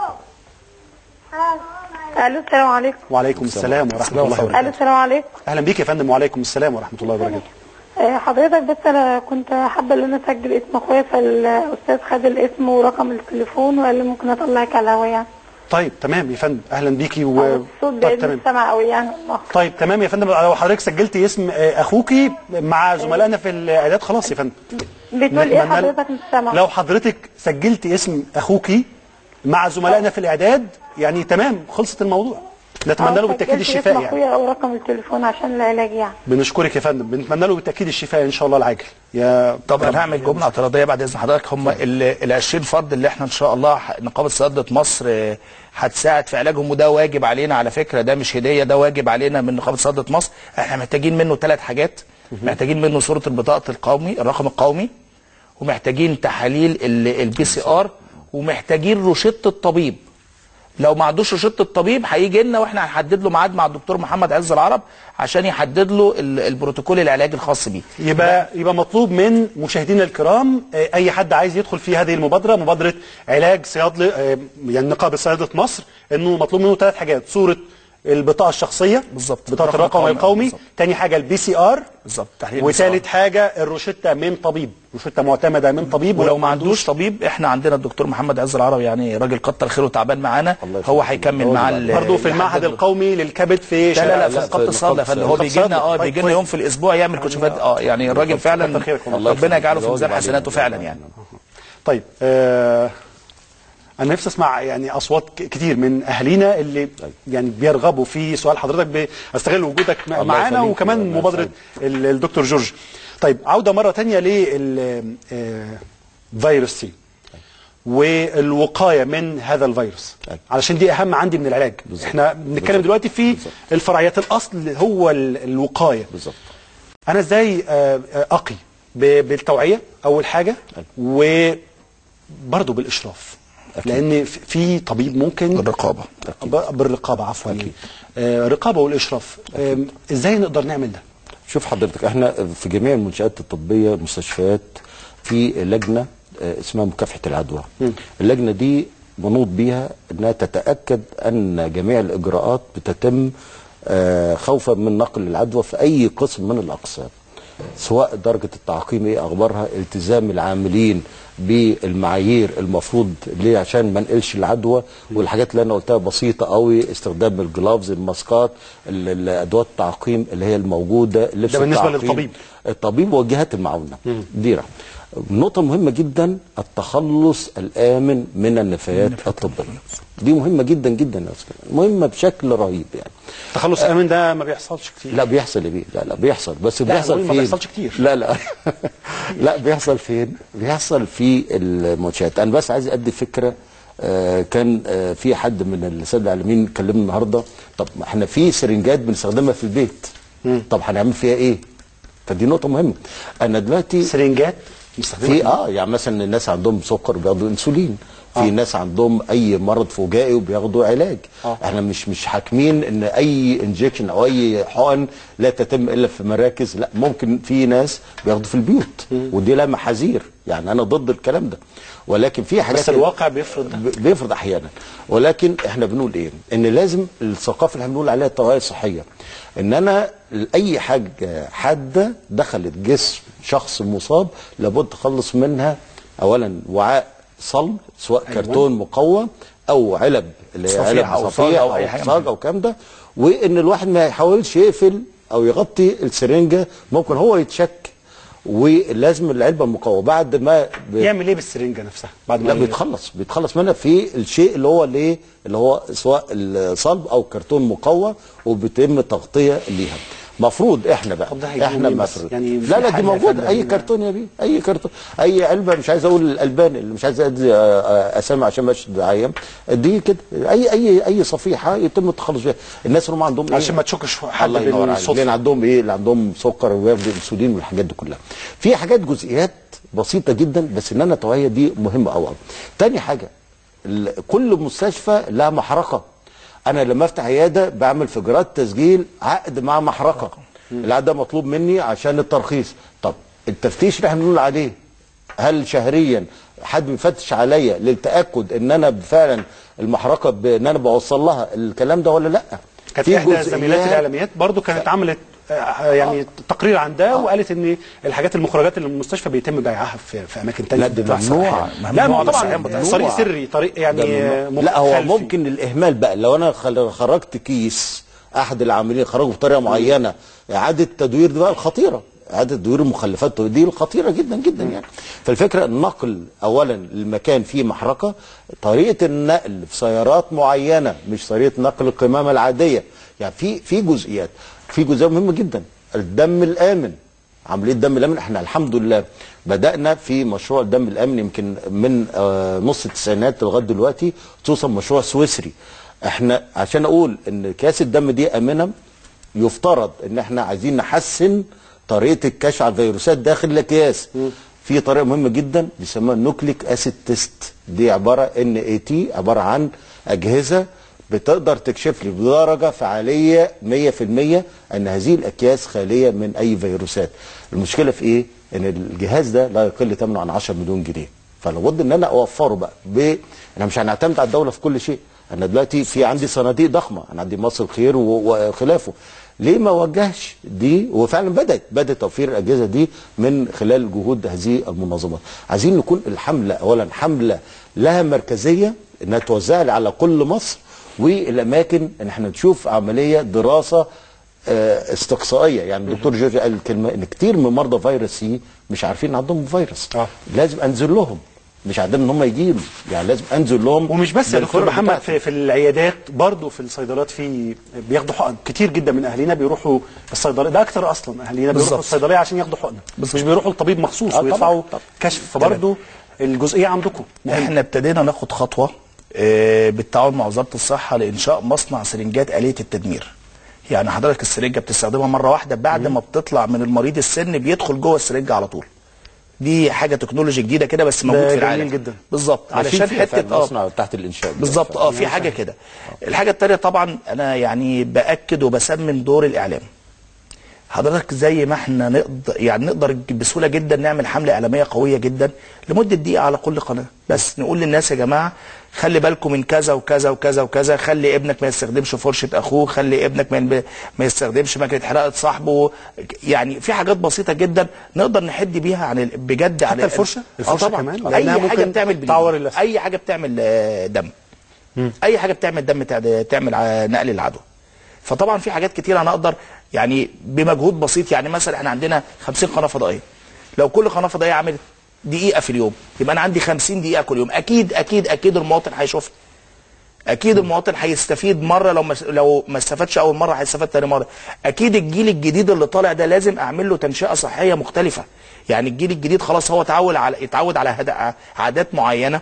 الو السلام عليكم. وعليكم السلام ورحمه الله وبركاته. الو السلام عليكم. اهلا بيك يا فندم. وعليكم السلام ورحمه الله وبركاته. حضرتك بس انا كنت حابه ان انا اسجل اسم اخويا، فالاستاذ خد الاسم ورقم التليفون وقال لي ممكن اطلعك على الهوا يعني. طيب تمام يا فندم، اهلا بيكي. و الصوت بعيد سامع قوي يعني. طيب تمام يا فندم، لو حضرتك سجلتي اسم اخوكي مع زملائنا في الاعداد خلاص يا فندم. بتقول ايه حضرتك مش سامع؟ لو حضرتك سجلتي اسم اخوكي مع زملائنا في الاعداد يعني تمام، خلصت الموضوع. نتمنى له بالتاكيد الشفاء يعني. اخويا او رقم التليفون عشان العلاج يعني. بنشكرك يا فندم، بنتمنى له بالتاكيد الشفاء ان شاء الله العاجل. يا طب انا هعمل جمله اعتراضيه بعد اذن حضرتك. هم ال عشرين فرد اللي احنا ان شاء الله نقابه صيادله مصر هتساعد في علاجهم، وده واجب علينا على فكره، ده مش هديه، ده واجب علينا من نقابه صيادله مصر. احنا محتاجين منه ثلاث حاجات، محتاجين منه صوره البطاقه القومي الرقم القومي، ومحتاجين تحاليل البي سي ار، ومحتاجين روشته الطبيب. لو ما عندوش روشته الطبيب هيجي لنا واحنا هنحدد له ميعاد مع الدكتور محمد عز العرب عشان يحدد له البروتوكول العلاجي الخاص بيه. يبقى يبقى مطلوب من مشاهدينا الكرام اي حد عايز يدخل في هذه المبادره، مبادره علاج صيادله يعني نقابه صيادله مصر، انه مطلوب منه ثلاث حاجات: صوره البطاقه الشخصيه بالظبط، بطاقه الرقم القومي، ثاني حاجه البي سي ار بالظبط، وثالث حاجه الروشته من طبيب، روشته معتمده من طبيب. ولو ما عندوش طبيب احنا عندنا الدكتور محمد عز العرب، يعني راجل كتر خيره تعبان معانا، هو هيكمل مع برضه في المعهد القومي للكبد في لا لا لا في نقابه الصيادله يا فندم. هو بيجي لنا اه بيجي لنا يوم في الاسبوع يعمل كشوفات. اه يعني الراجل فعلا ربنا يجعله في ميزان حسناته فعلا يعني. طيب آه أنا نفسي أسمع يعني أصوات كتير من أهالينا اللي يعني بيرغبوا في سؤال حضرتك، بستغل وجودك معانا وكمان مبادرة الدكتور جورج. طيب عودة مرة تانية للفيروس سي والوقاية من هذا الفيروس، علشان دي أهم عندي من العلاج. بالزبط. احنا بنتكلم دلوقتي في بالزبط. الفرعيات، الأصل هو الوقاية. بالظبط. أنا إزاي أقي بالتوعية أول حاجة، وبرضه بالإشراف، لان في طبيب ممكن بالرقابه بالرقابه عفوا يعني آه رقابه والاشراف. آه ازاي نقدر نعمل ده؟ شوف حضرتك، احنا في جميع المنشآت الطبيه المستشفيات في لجنه آه اسمها مكافحه العدوى. م. اللجنه دي منوط بيها انها تتاكد ان جميع الاجراءات بتتم آه خوفا من نقل العدوى في اي قسم من الاقسام، سواء درجه التعقيم ايه اخبارها، التزام العاملين بالمعايير المفروض ليه عشان ما نقلش العدوى، والحاجات اللي انا قلتها بسيطه قوي، استخدام الجلافز، الماسكات، الادوات التعقيم اللي هي الموجوده، اللبس ده بالنسبه للطبيب الطبيب والجهات المعاونه. دي رح. نقطه مهمه جدا، التخلص الامن من النفايات الطبيه، دي مهمه جدا جدا يا استاذ، مهمه بشكل رهيب يعني. التخلص الامن ده ما بيحصلش كتير. لا بيحصل ايه؟ لا لا بيحصل، بس بيحصل فين؟ ما بيحصلش كتير. لا لا لا بيحصل فين؟ بيحصل في المنشآت. انا بس عايز ادي فكره. آه كان آه في حد من الساده الاعلاميين كلمني النهارده، طب ما احنا في سرنجات بنستخدمها في البيت، م. طب هنعمل فيها ايه؟ فدي نقطه مهمه. انا دلوقتي سرنجات في اه يعني مثلا الناس عندهم سكر بياخدوا انسولين، في آه. ناس عندهم اي مرض فجائي وبياخدوا علاج. آه. احنا مش مش حاكمين ان اي انجكشن او اي حقن لا تتم الا في مراكز، لا، ممكن في ناس بياخدوا في البيوت، م. ودي لها محاذير، يعني انا ضد الكلام ده، ولكن في حاجات بس الواقع بيفرض ده. بيفرض احيانا. ولكن احنا بنقول ايه؟ ان لازم الثقافه اللي احنا بنقول عليها التوعيه الصحيه، ان انا اي حاجه حاده دخلت جسم شخص مصاب لابد تخلص منها اولا وعاء صلب، سواء أيوة. كرتون مقوى او علب اللي هي علب او صفيه او اي حاجه او الكلام ده، وان الواحد ما يحاولش يقفل او يغطي السرنجه، ممكن هو يتشك، ولازم العلبه المقوى بعد ما ب... يعمل ايه بالسرنجه نفسها بعد ما لا بيتخلص بيتخلص منها في الشيء اللي هو الايه اللي هو سواء الصلب او كرتون مقوى، وبيتم تغطيه ليها. مفروض احنا بقى طب ده هيجيبوا احنا مين بس؟ المفروض يعني لا لا في دي حل موجوده يا اي فندم؟ كرتون يا بيه، اي كرتون، اي علبه، مش عايز اقول الالبان اللي مش عايز ادي اسامي عشان مش دعايه، دي كده اي اي اي صفيحه يتم التخلص بيها. الناس اللي هم عندهم ايه عشان ما تشكش حد الله ينور عليك، بالصدفه. لان عندهم ايه، اللي عندهم سكر ووفد الانسولين والحاجات دي كلها. في حاجات جزئيات بسيطه جدا بس ان انا توعيه دي مهمه قوي. تاني حاجه، كل مستشفى لها محرقه. انا لما افتح عياده بعمل في اجراءات تسجيل عقد مع محرقه، العقد ده مطلوب مني عشان الترخيص. طب التفتيش اللي احنا بنقول عليه، هل شهريا حد بيفتش عليا للتاكد ان انا فعلا المحرقه ان انا بوصل لها الكلام ده ولا لا؟ كانت احدى زميلات الاعلاميات برضو كانت عملت يعني تقرير عن ده، وقالت ان الحاجات المخرجات اللي من المستشفى بيتم بيعها في, في اماكن ثانيه. لا دي ممنوعه. لا ما طبعا طريق سري، طريق يعني لا هو ممكن الاهمال بقى، لو انا خرجت كيس احد العاملين خرجوا بطريقه معينه، اعاده التدوير دي بقى الخطيره، اعاده تدوير المخلفات دي الخطيره جدا جدا يعني. فالفكره النقل اولا المكان فيه محرقه، طريقه النقل في سيارات معينه مش طريقه نقل القمامه العاديه، يعني في في جزئيات، في جزئيه مهمه جدا. الدم الامن، عمليه الدم الامن احنا الحمد لله بدانا في مشروع الدم الامن يمكن من آه نص التسعينات لغايه دلوقتي، خصوصا مشروع سويسري. احنا عشان اقول ان كاس الدم دي امنه، يفترض ان احنا عايزين نحسن طريقه الكشف على الفيروسات داخل الاكياس. في طريقه مهمه جدا بيسموها نوكليك اسيد تيست، دي عباره ان اي تي، عباره عن اجهزه بتقدر تكشف لي بدرجه فعاليه مية في المية ان هذه الاكياس خاليه من اي فيروسات. المشكله في ايه؟ ان الجهاز ده لا يقل ثمنه عن عشرة مليون جنيه، فلابد ان انا اوفره بقى ب انا مش هنعتمد على الدوله في كل شيء. انا دلوقتي في عندي صناديق ضخمه، انا عندي مصر الخير وخلافه، ليه ما وجهش دي؟ وفعلا بدات بدات توفير الاجهزه دي من خلال جهود هذه المنظمات. عايزين نكون الحمله اولا حمله لها مركزيه انها توزع على كل مصر، والاماكن ان احنا نشوف عمليه دراسه استقصائيه. يعني الدكتور جورج قال الكلمه ان كتير من مرضى فيروس سي مش عارفين ان عندهم فيروس، آه. لازم انزل لهم، مش عندهم ان هم يجيبوا، يعني لازم انزل لهم. ومش بس يا دكتور محمد، في, في العيادات برضه في الصيدليات في بياخدوا حقن كتير جدا من اهالينا، بيروحوا الصيدليه، ده اكتر اصلا اهالينا بيروحوا الصيدليه عشان ياخدوا حقنه، مش بيروحوا لطبيب مخصوص آه ويدفعوا كشف. فبرضه الجزئيه عندكم احنا ابتدينا ناخد خطوه اه بالتعاون مع وزاره الصحه لانشاء مصنع سرنجات آلية التدمير. يعني حضرتك السرنجه بتستخدمها مره واحده، بعد ما بتطلع من المريض السن بيدخل جوه السرنجه على طول. دي حاجه تكنولوجي جديده كده بس موجود في العالم جدا بالظبط، علشان حته اه مصنع تحت الانشاء بالظبط. اه في حاجه كده. الحاجه الثانيه طبعا انا يعني باكد وبسمن دور الاعلام. حضرتك زي ما احنا نقدر يعني نقدر بسهوله جدا نعمل حمله اعلاميه قويه جدا لمده دقيقه على كل قناه، بس نقول للناس يا جماعه خلي بالكم من كذا وكذا وكذا وكذا، خلي ابنك ما يستخدمش فرشه اخوه، خلي ابنك ما ما يستخدمش ماكينه حلاقه صاحبه. يعني في حاجات بسيطه جدا نقدر نحد بيها عن بجد حتى عن الفرشه الفرشه آه طبعا كمان، اي حاجه بتعمل تعور، اي حاجه بتعمل دم، م. اي حاجه بتعمل دم تعمل نقل العدوى. فطبعا في حاجات كتير انا اقدر يعني بمجهود بسيط. يعني مثلا احنا عندنا خمسين قناه فضائيه، لو كل قناه فضائيه عملت دقيقه في اليوم يبقى انا عندي خمسين دقيقه كل يوم. اكيد اكيد اكيد المواطن هيشوفها، اكيد المواطن هيستفيد مره، لو ما لو ما استفادش اول مره هيستفاد ثاني مره. اكيد الجيل الجديد اللي طالع ده لازم اعمل له تنشئه صحيه مختلفه. يعني الجيل الجديد خلاص هو اتعود على اتعود على عادات معينه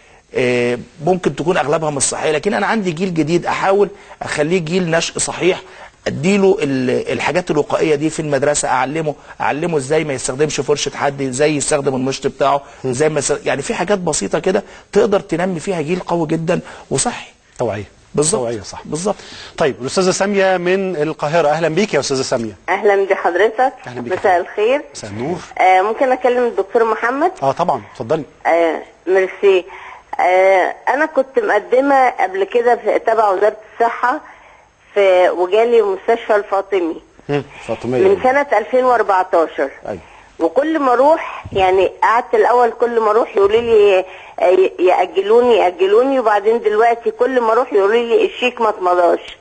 ممكن تكون اغلبها مش صحيه، لكن انا عندي جيل جديد احاول اخليه جيل نشء صحيح، اديله الحاجات الوقائيه دي في المدرسه، اعلمه اعلمه ازاي ما يستخدمش فرشه حد، ازاي يستخدم المشط بتاعه، ازاي ما يعني في حاجات بسيطه كده تقدر تنمي فيها جيل قوي جدا وصحي. توعيه بالظبط. توعيه صح بالظبط. طيب الاستاذه ساميه من القاهره، اهلا بيك يا استاذه ساميه. اهلا بحضرتك. اهلا بيك. مساء الخير. مساء النور. آه ممكن اكلم الدكتور محمد؟ اه طبعا اتفضلي. آه ميرسي. آه انا كنت مقدمه قبل كده في تبع وزاره الصحه في وجالي مستشفى الفاطمي فاطميه من سنه ألفين وأربعتاشر. ايوه. وكل ما اروح يعني قعدت الاول كل ما اروح يقولوا لي ياجلوني ياجلوني وبعدين دلوقتي كل ما اروح يقولوا لي الشيك ما اتمضاش.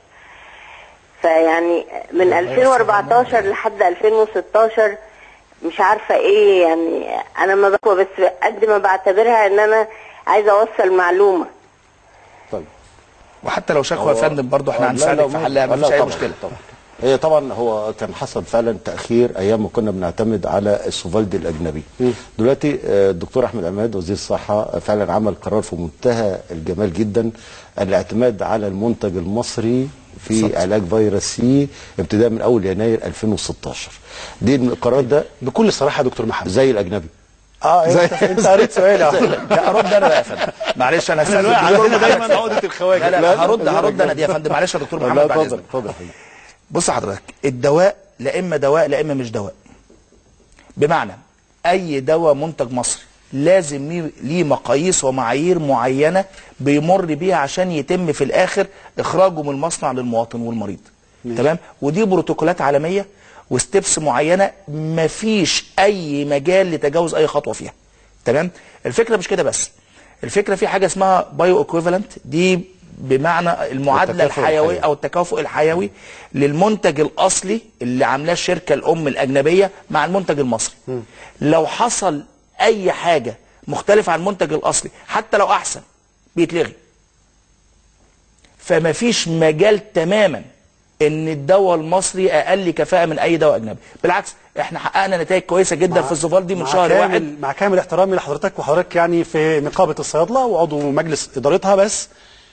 فيعني من ألفين وأربعتاشر لحد ألفين وستاشر مش عارفه ايه. يعني انا ما بقوى بس قد ما بعتبرها ان انا عايزه اوصل معلومه. طيب وحتى لو شكوى يا فندم برضه احنا هنساعدك في حلها، مفيش اي مشكله. طبعا هي طبعا هو كان حصل فعلا تاخير ايام ما كنا بنعتمد على السوفالدي الاجنبي. م. دلوقتي الدكتور احمد عماد وزير الصحه فعلا عمل قرار في منتهى الجمال جدا، الاعتماد على المنتج المصري في صح. علاج فيروس سي ابتداء من اول يناير ألفين وستاشر. دي القرار ده بكل صراحه يا دكتور محمد زي الاجنبي. اه زي انت قريت سؤالي. لا ارد انا بقى يا فندم، معلش انا هسال عندنا دايما عقده الخواجه. لا لا هرد هرد انا دي يا فندم، معلش يا دكتور محمد. لا اتفضل اتفضل. بص حضرتك، الدواء لا اما دواء لا اما مش دواء. بمعنى اي دواء منتج مصري لازم ليه مقاييس ومعايير معينه بيمر بيها عشان يتم في الاخر اخراجه من المصنع للمواطن والمريض. ماشي. تمام؟ ودي بروتوكولات عالميه وستبس معينه مفيش اي مجال لتجاوز اي خطوه فيها. تمام؟ الفكره مش كده بس، الفكره في حاجه اسمها بايو ايكويفالنت، دي بمعنى المعادله الحيويه او التكافؤ الحيوي للمنتج الاصلي اللي عاملاه الشركه الام الاجنبيه مع المنتج المصري. م. لو حصل اي حاجه مختلفه عن المنتج الاصلي حتى لو احسن بيتلغي. فما فيش مجال تماما ان الدواء المصري اقل كفاءه من اي دواء اجنبي، بالعكس احنا حققنا نتائج كويسه جدا في السوفالدي من شهر كامل واحد. مع كامل احترامي لحضرتك، وحضرتك يعني في نقابه الصيادله وعضو مجلس ادارتها، بس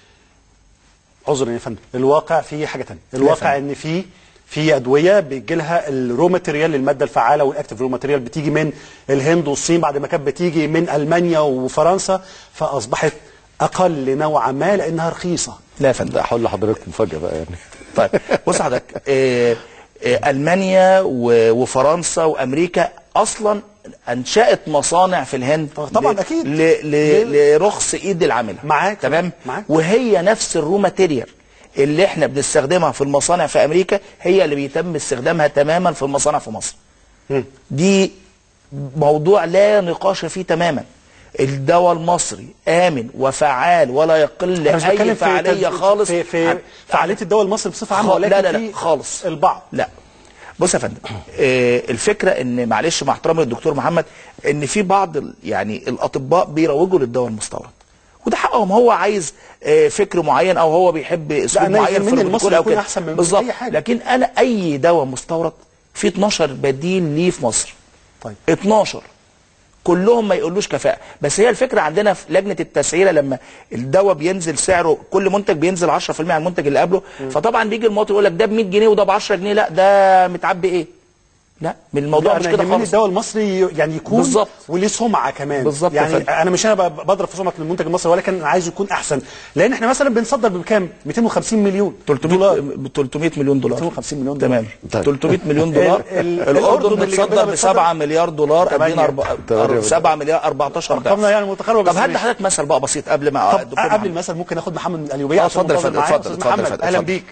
عذرا يا فندم الواقع فيه حاجه ثانيه. الواقع ان في في ادويه بيجي لها الرو ماتيريال، الماده الفعاله والاكتيف رو ماتيريال بتيجي من الهند والصين بعد ما كانت بتيجي من المانيا وفرنسا، فاصبحت اقل نوعا ما لانها رخيصه. لا يا فندم هقول لحضرتك مفاجاه بقى يعني. طيب بص حضرتك، إيه إيه المانيا وفرنسا وامريكا اصلا انشات مصانع في الهند طبعا اكيد لرخص ايد العامله. معاك تمام معاك. وهي نفس الرو ماتيريال اللي احنا بنستخدمها في المصانع في امريكا هي اللي بيتم استخدامها تماما في المصانع في مصر. م. دي موضوع لا نقاش فيه تماما. الدواء المصري آمن وفعال ولا يقل أي فعالية خالص في, في فعالية الدواء المصري بصفة عامة، ولكن لا لا لا خالص البعض. لا بص يا فندم، آه الفكرة ان معلش مع احترامي للدكتور محمد ان في بعض يعني الاطباء بيروجوا للدواء المستورد، وده حقهم، هو عايز آه فكر معين او هو بيحب اسلوب معين في البروتوكول او كده بالظبط. لكن انا اي دواء مستورد في اتناشر بديل ليه في مصر. طيب اتناشر كلهم ما يقولوش كفاءه، بس هي الفكره عندنا في لجنه التسعيره لما الدواء بينزل سعره كل منتج بينزل عشرة في المية عن المنتج اللي قبله، م. فطبعا بيجي المواطن يقول لك ده ب مية جنيه وده ب عشرة جنيه، لا ده متعبي ايه؟ لا من الموضوع مش كده خالص. الدواء المصري يعني يكون بالظبط وليه سمعه كمان بالظبط. يعني انا مش انا بضرب في سمعه المنتج المصري، ولكن انا عايزه يكون احسن، لان احنا مثلا بنصدر بكام؟ مئتين وخمسين مليون دولار، تلتمية مليون دولار، مئتين وخمسين مليون دولار تمام. تلتمية مليون دولار. الاردن بتصدر ب سبعة مليار دولار، قدنا سبعة مليار أربعتاشر ضعف. ارقامنا يعني متقاربه. طب هدي حضرتك مثل بقى بسيط قبل ما طب قبل المثل ممكن اخد محمد من القليوبيه؟ اتفضل اتفضل اتفضل. اهلا بيك.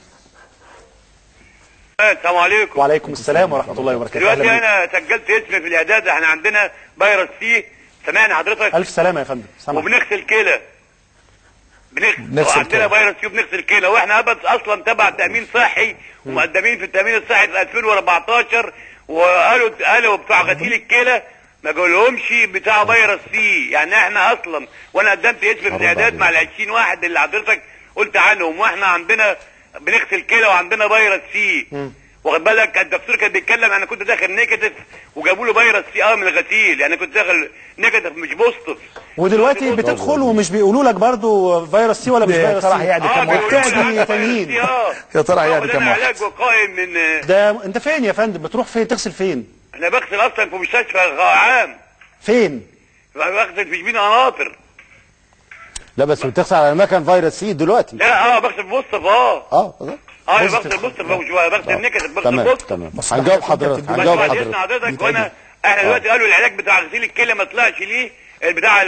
السلام عليكم. وعليكم السلام ورحمه الله وبركاته. دلوقتي انا سجلت اسمي في الاعداد، احنا عندنا فيروس سي. سامعني حضرتك؟ الف سلامه يا فندم. سامعك. وبنغسل كلى. بنغسل عندنا فيروس سي وبنغسل كلى، واحنا ابد اصلا تبع تامين صحي ومقدمين في التامين الصحي في ألفين وأربعتاشر، وقالوا قالوا بتوع غسيل الكلى ما قالهمش بتاع فيروس سي، يعني احنا اصلا وانا قدمت اسمي في الاعداد مع ال عشرين واحد اللي حضرتك قلت عنهم، واحنا عندنا بنغسل كلى وعندنا فيروس سي. واخد بالك؟ الدكتور كان بيتكلم انا كنت داخل نيجاتيف وجابوا له فيروس سي اه من الغسيل، يعني كنت داخل نيجاتيف مش بوزيتيف. ودلوقتي بتدخل ومش بيقولوا لك برضه فيروس سي ولا مش فيروس سي؟ ترى هيعدي كام واحد تانيين. يا ترى هيعدي كام واحد؟ علاج وقائي من ده انت فين يا فندم؟ بتروح فين تغسل فين؟ انا بغسل اصلا في مستشفى عام. فين؟ بغسل في شبين قناطر. لا بس بتغسل على مكان فيروس سي دلوقتي. لا اه بغسل في مصطفى اه اه اه بغسل مصطفى بغسل نيجاتيف بغسل تمام مصطفى. تمام. هنجاوب حضرتك هنجاوب حضرتك حضرتك وانا احنا دلوقتي قالوا العلاج بتاع غسيل الكلى ما طلعش ليه البتاع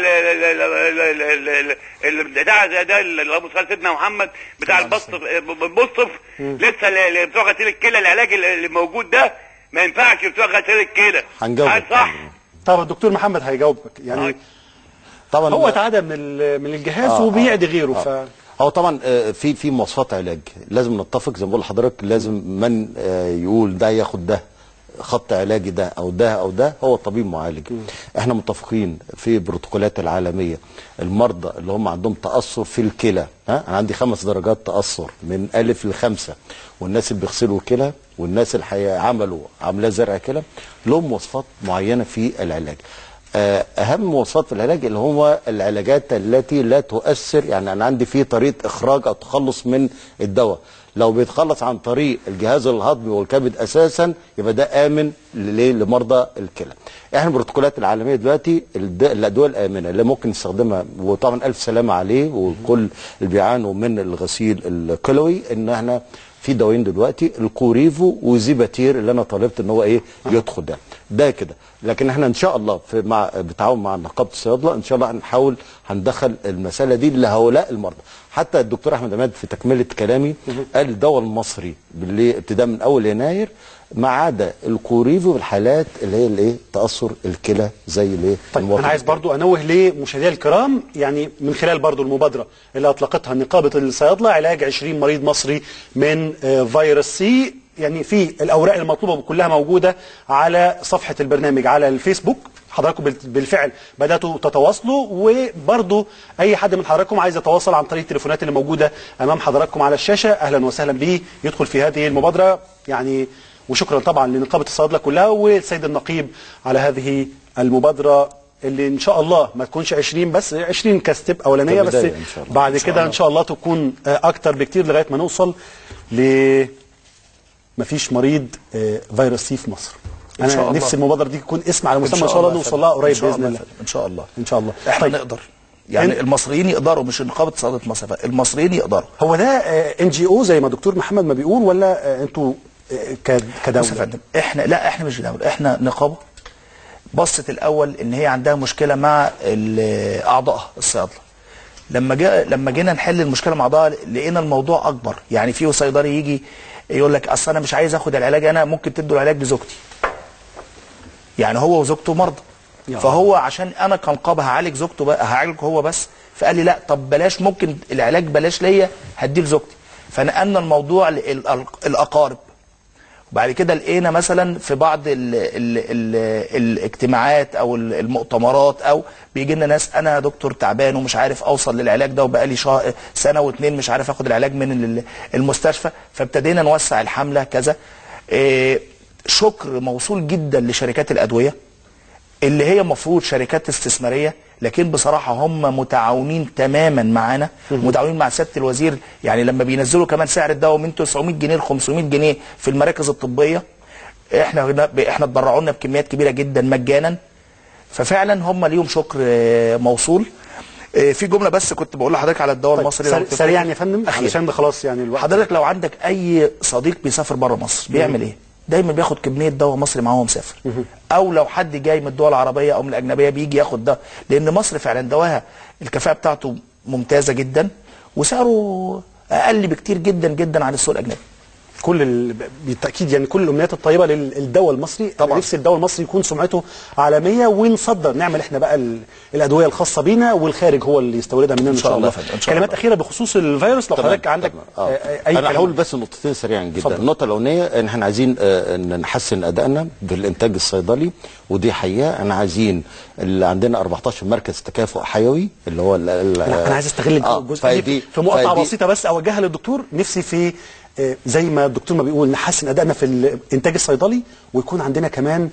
البتاع ده اللهم صل على سيدنا محمد بتاع البوستف لسه بتوع غسيل الكلى العلاج اللي موجود ده ما ينفعش بتوع غسيل الكلى. هنجاوب صح. طب الدكتور محمد هيجاوبك يعني طبعا هو اتعدى من من الجهاز آه وبيعدي غيره. آه. ف هو طبعا في في مواصفات علاج لازم نتفق زي ما بقول لحضرتك، لازم من يقول ده ياخد ده خط علاجي ده او ده او ده هو طبيب معالج. م. احنا متفقين في البروتوكولات العالميه المرضى اللي هم عندهم تاثر في الكلى، ها انا عندي خمس درجات تاثر من الف لخمسه، والناس اللي بيغسلوا كلى والناس اللي عملوا عمليه زرع كلى لهم مواصفات معينه في العلاج. اهم مواصفات في العلاج اللي هو العلاجات التي لا تؤثر، يعني انا عندي فيه طريقه اخراج او تخلص من الدواء، لو بيتخلص عن طريق الجهاز الهضمي والكبد اساسا يبقى ده امن لمرضى الكلى. احنا البروتوكولات العالميه دلوقتي الادويه الامنه اللي ممكن نستخدمها، وطبعا الف سلامه عليه وكل اللي بيعانوا من الغسيل الكلوي، ان احنا في دوايين دلوقتي الكوريفو وزيباتير اللي انا طالبت ان هو ايه يدخل ده ده كده. لكن احنا ان شاء الله في مع بالتعاون مع نقابه الصيادله ان شاء الله هنحاول هندخل المساله دي لهؤلاء المرضى. حتى الدكتور احمد عماد في تكمله كلامي قال الدواء المصري باللي ابتداء من اول يناير ما عدا الكوريفو بالحالات اللي هي الايه تاثر الكلى زي الايه. طيب انا عايز برضو انوه لمشاهدينا الكرام، يعني من خلال برضو المبادره اللي اطلقتها نقابه الصيادله علاج عشرين مريض مصري من فيروس سي، يعني في الاوراق المطلوبه كلها موجوده على صفحه البرنامج على الفيسبوك. حضراتكم بالفعل بداتوا تتواصلوا، وبرضو اي حد من حضراتكم عايز يتواصل عن طريق التليفونات اللي موجوده امام حضراتكم على الشاشه اهلا وسهلا بيه يدخل في هذه المبادره. يعني وشكرا طبعا لنقابه الصيادله كلها والسيد النقيب على هذه المبادره اللي ان شاء الله ما تكونش عشرين بس، عشرين كستيب اولانيه بس، بعد كده ان شاء الله تكون اكتر بكتير لغايه ما نوصل ل مفيش مريض فيروس سي في مصر. انا نفسي المبادره دي تكون اسم على مسمى ان شاء الله نوصل لها قريب باذن الله. ان شاء الله ان شاء الله احنا طيب. نقدر يعني المصريين يقدروا، مش نقابه صيادله مصر، المصريين يقدروا. هو ده ان جي او زي ما دكتور محمد ما بيقول، ولا انتوا كدوله؟ يا فندم احنا لا احنا مش دوله، احنا نقابه بصت الاول ان هي عندها مشكله مع اعضائها الصيادله. لما جاء لما جينا نحل المشكله مع اعضائها لقينا الموضوع اكبر. يعني في صيدلي يجي يقول لك اصل انا مش عايز اخد العلاج، انا ممكن تدوا العلاج لزوجتي. يعني هو وزوجته مرضى، فهو عشان انا كنقابه هعالج زوجته بقى، هعالجه هو بس، فقال لي لا طب بلاش، ممكن العلاج بلاش ليا هديه لزوجتي. فنقلنا الموضوع للاقارب. وبعد كده لقينا مثلا في بعض ال ال ال الاجتماعات او المؤتمرات او بيجي لنا ناس انا دكتور تعبان ومش عارف اوصل للعلاج ده وبقالي شهر سنه واثنين مش عارف اخد العلاج من المستشفى، فابتدينا نوسع الحمله كذا. إيه شكر موصول جدا لشركات الادويه اللي هي مفروض شركات استثماريه، لكن بصراحه هم متعاونين تماما معانا، متعاونين مع سياده الوزير. يعني لما بينزلوا كمان سعر الدواء من تسعمائة جنيه ل خمسمائة جنيه في المراكز الطبيه، احنا احنا اتبرعوا لنا بكميات كبيره جدا مجانا. ففعلا هم ليهم شكر موصول. في جمله بس كنت بقول لحضرتك على الدواء طيب المصري سريعا يا فندم علشان ده خلاص يعني الوقت. حضرتك لو عندك اي صديق بيسافر بره مصر بيعمل ايه؟ دايما بياخد كميه دواء مصري معاه وهو مسافر، او لو حد جاي من الدول العربيه او من الاجنبيه بيجي ياخد ده، لان مصر فعلا دواها الكفاءه بتاعته ممتازه جدا وسعره اقل بكتير جدا جدا عن السوق الاجنبي. كل ال... بالتاكيد يعني كل الامنيات الطيبه للدواء المصري. طبعا نفس الدواء المصري يكون سمعته عالميه ونصدر، نعمل احنا بقى ال... الادويه الخاصه بينا والخارج هو اللي يستوردها مننا ان شاء الله. كلمات اخيره بخصوص الفيروس لو حضرتك عندك آه. اي انا هقول بس نقطتين سريعا جدا. فضل. النقطه الاولانيه ان احنا عايزين آه نحسن ادائنا بالانتاج الصيدلي، ودي حقيقه. انا عايزين اللي عندنا أربعتاشر مركز تكافؤ حيوي اللي هو ال ال انا عايز استغل آه الجزء دي في مقاطعه بسيطه بس اوجهها للدكتور. نفسي في زي ما الدكتور ما بيقول نحسن ادائنا في الانتاج الصيدلي، ويكون عندنا كمان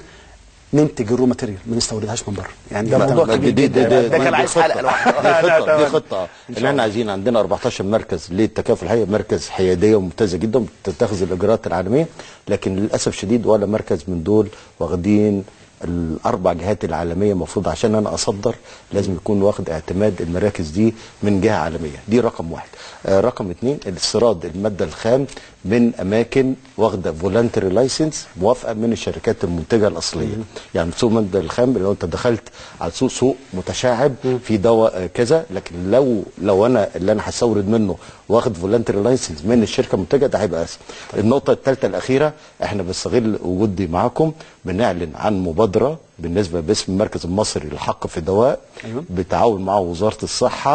ننتج الرو ماتيريال ما نستوردهاش من بره. يعني ده موضوع كبير جدا، ده كان عايز حلقه لوحده. دي خطه اللي احنا عايزين. عندنا أربعتاشر مركز للتكافل الحيوي، مركز حياديه وممتازه جدا بتتخذ الاجراءات العالميه، لكن للاسف شديد ولا مركز من دول واخدين الاربع جهات العالميه. المفروض عشان انا اصدر لازم يكون واخد اعتماد المراكز دي من جهه عالميه. دي رقم واحد. آه رقم اثنين استيراد الماده الخام من اماكن واخده فولنتري لايسنس موافقه من الشركات المنتجه الاصليه. يعني سوق الماده الخام لو انت دخلت على سوق سوق متشعب في دواء كذا، لكن لو لو انا اللي انا هستورد منه واخد فولنتري لايسنس من الشركه المنتجه ده هيبقى اسهل. النقطه الثالثه الاخيره، احنا بنستغل وجودي معاكم بنعلن عن مبادره بالنسبه باسم المركز المصري للحق في الدواء. أيوة. بتعاون مع وزاره الصحه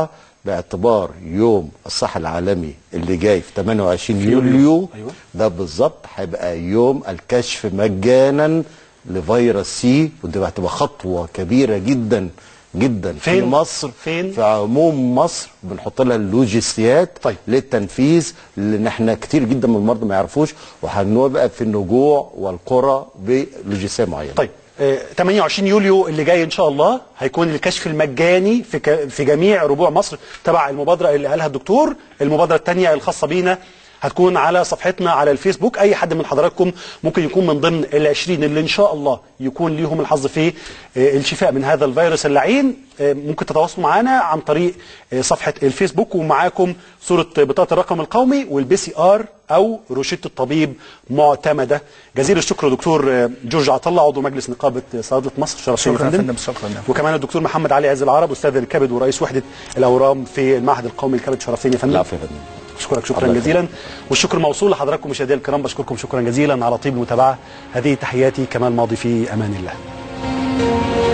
باعتبار يوم الصحة العالمي اللي جاي في ثمانية وعشرين يوليو. أيوة. ده بالظبط هيبقى يوم الكشف مجانا لفيروس سي، وده هتبقى خطوة كبيرة جدا جدا فين؟ في مصر، فين؟ في عموم مصر. بنحط لها اللوجستيات طيب. للتنفيذ، لان احنا كتير جدا من المرضى ما يعرفوش، وهنبقى في النجوع والقرى بلوجستيه معينه. طيب آه، ثمانية وعشرين يوليو اللي جاي ان شاء الله هيكون الكشف المجاني في ك... في جميع ربوع مصر تبع المبادره اللي قالها الدكتور. المبادره الثانيه الخاصه بينا هتكون على صفحتنا على الفيسبوك. اي حد من حضراتكم ممكن يكون من ضمن العشرين اللي ان شاء الله يكون ليهم الحظ في الشفاء من هذا الفيروس اللعين. ممكن تتواصلوا معنا عن طريق صفحه الفيسبوك، ومعاكم صوره بطاقه الرقم القومي والبي سي ار او روشته الطبيب معتمده. جزيل الشكر دكتور جورج عطله عضو مجلس نقابه صيادله مصر، شرفتنا يا فندم. شكرا. وكمان الدكتور محمد علي عز العرب استاذ الكبد ورئيس وحده الاورام في المعهد القومي للكبد، شرفتني يا فندم. العفو يا فندم. اشكرك شكرا جزيلا، والشكر موصول لحضراتكم مشاهدينا الكرام. بشكركم شكرا جزيلا على طيب المتابعه. هذه تحياتي كمال ماضي، في امان الله.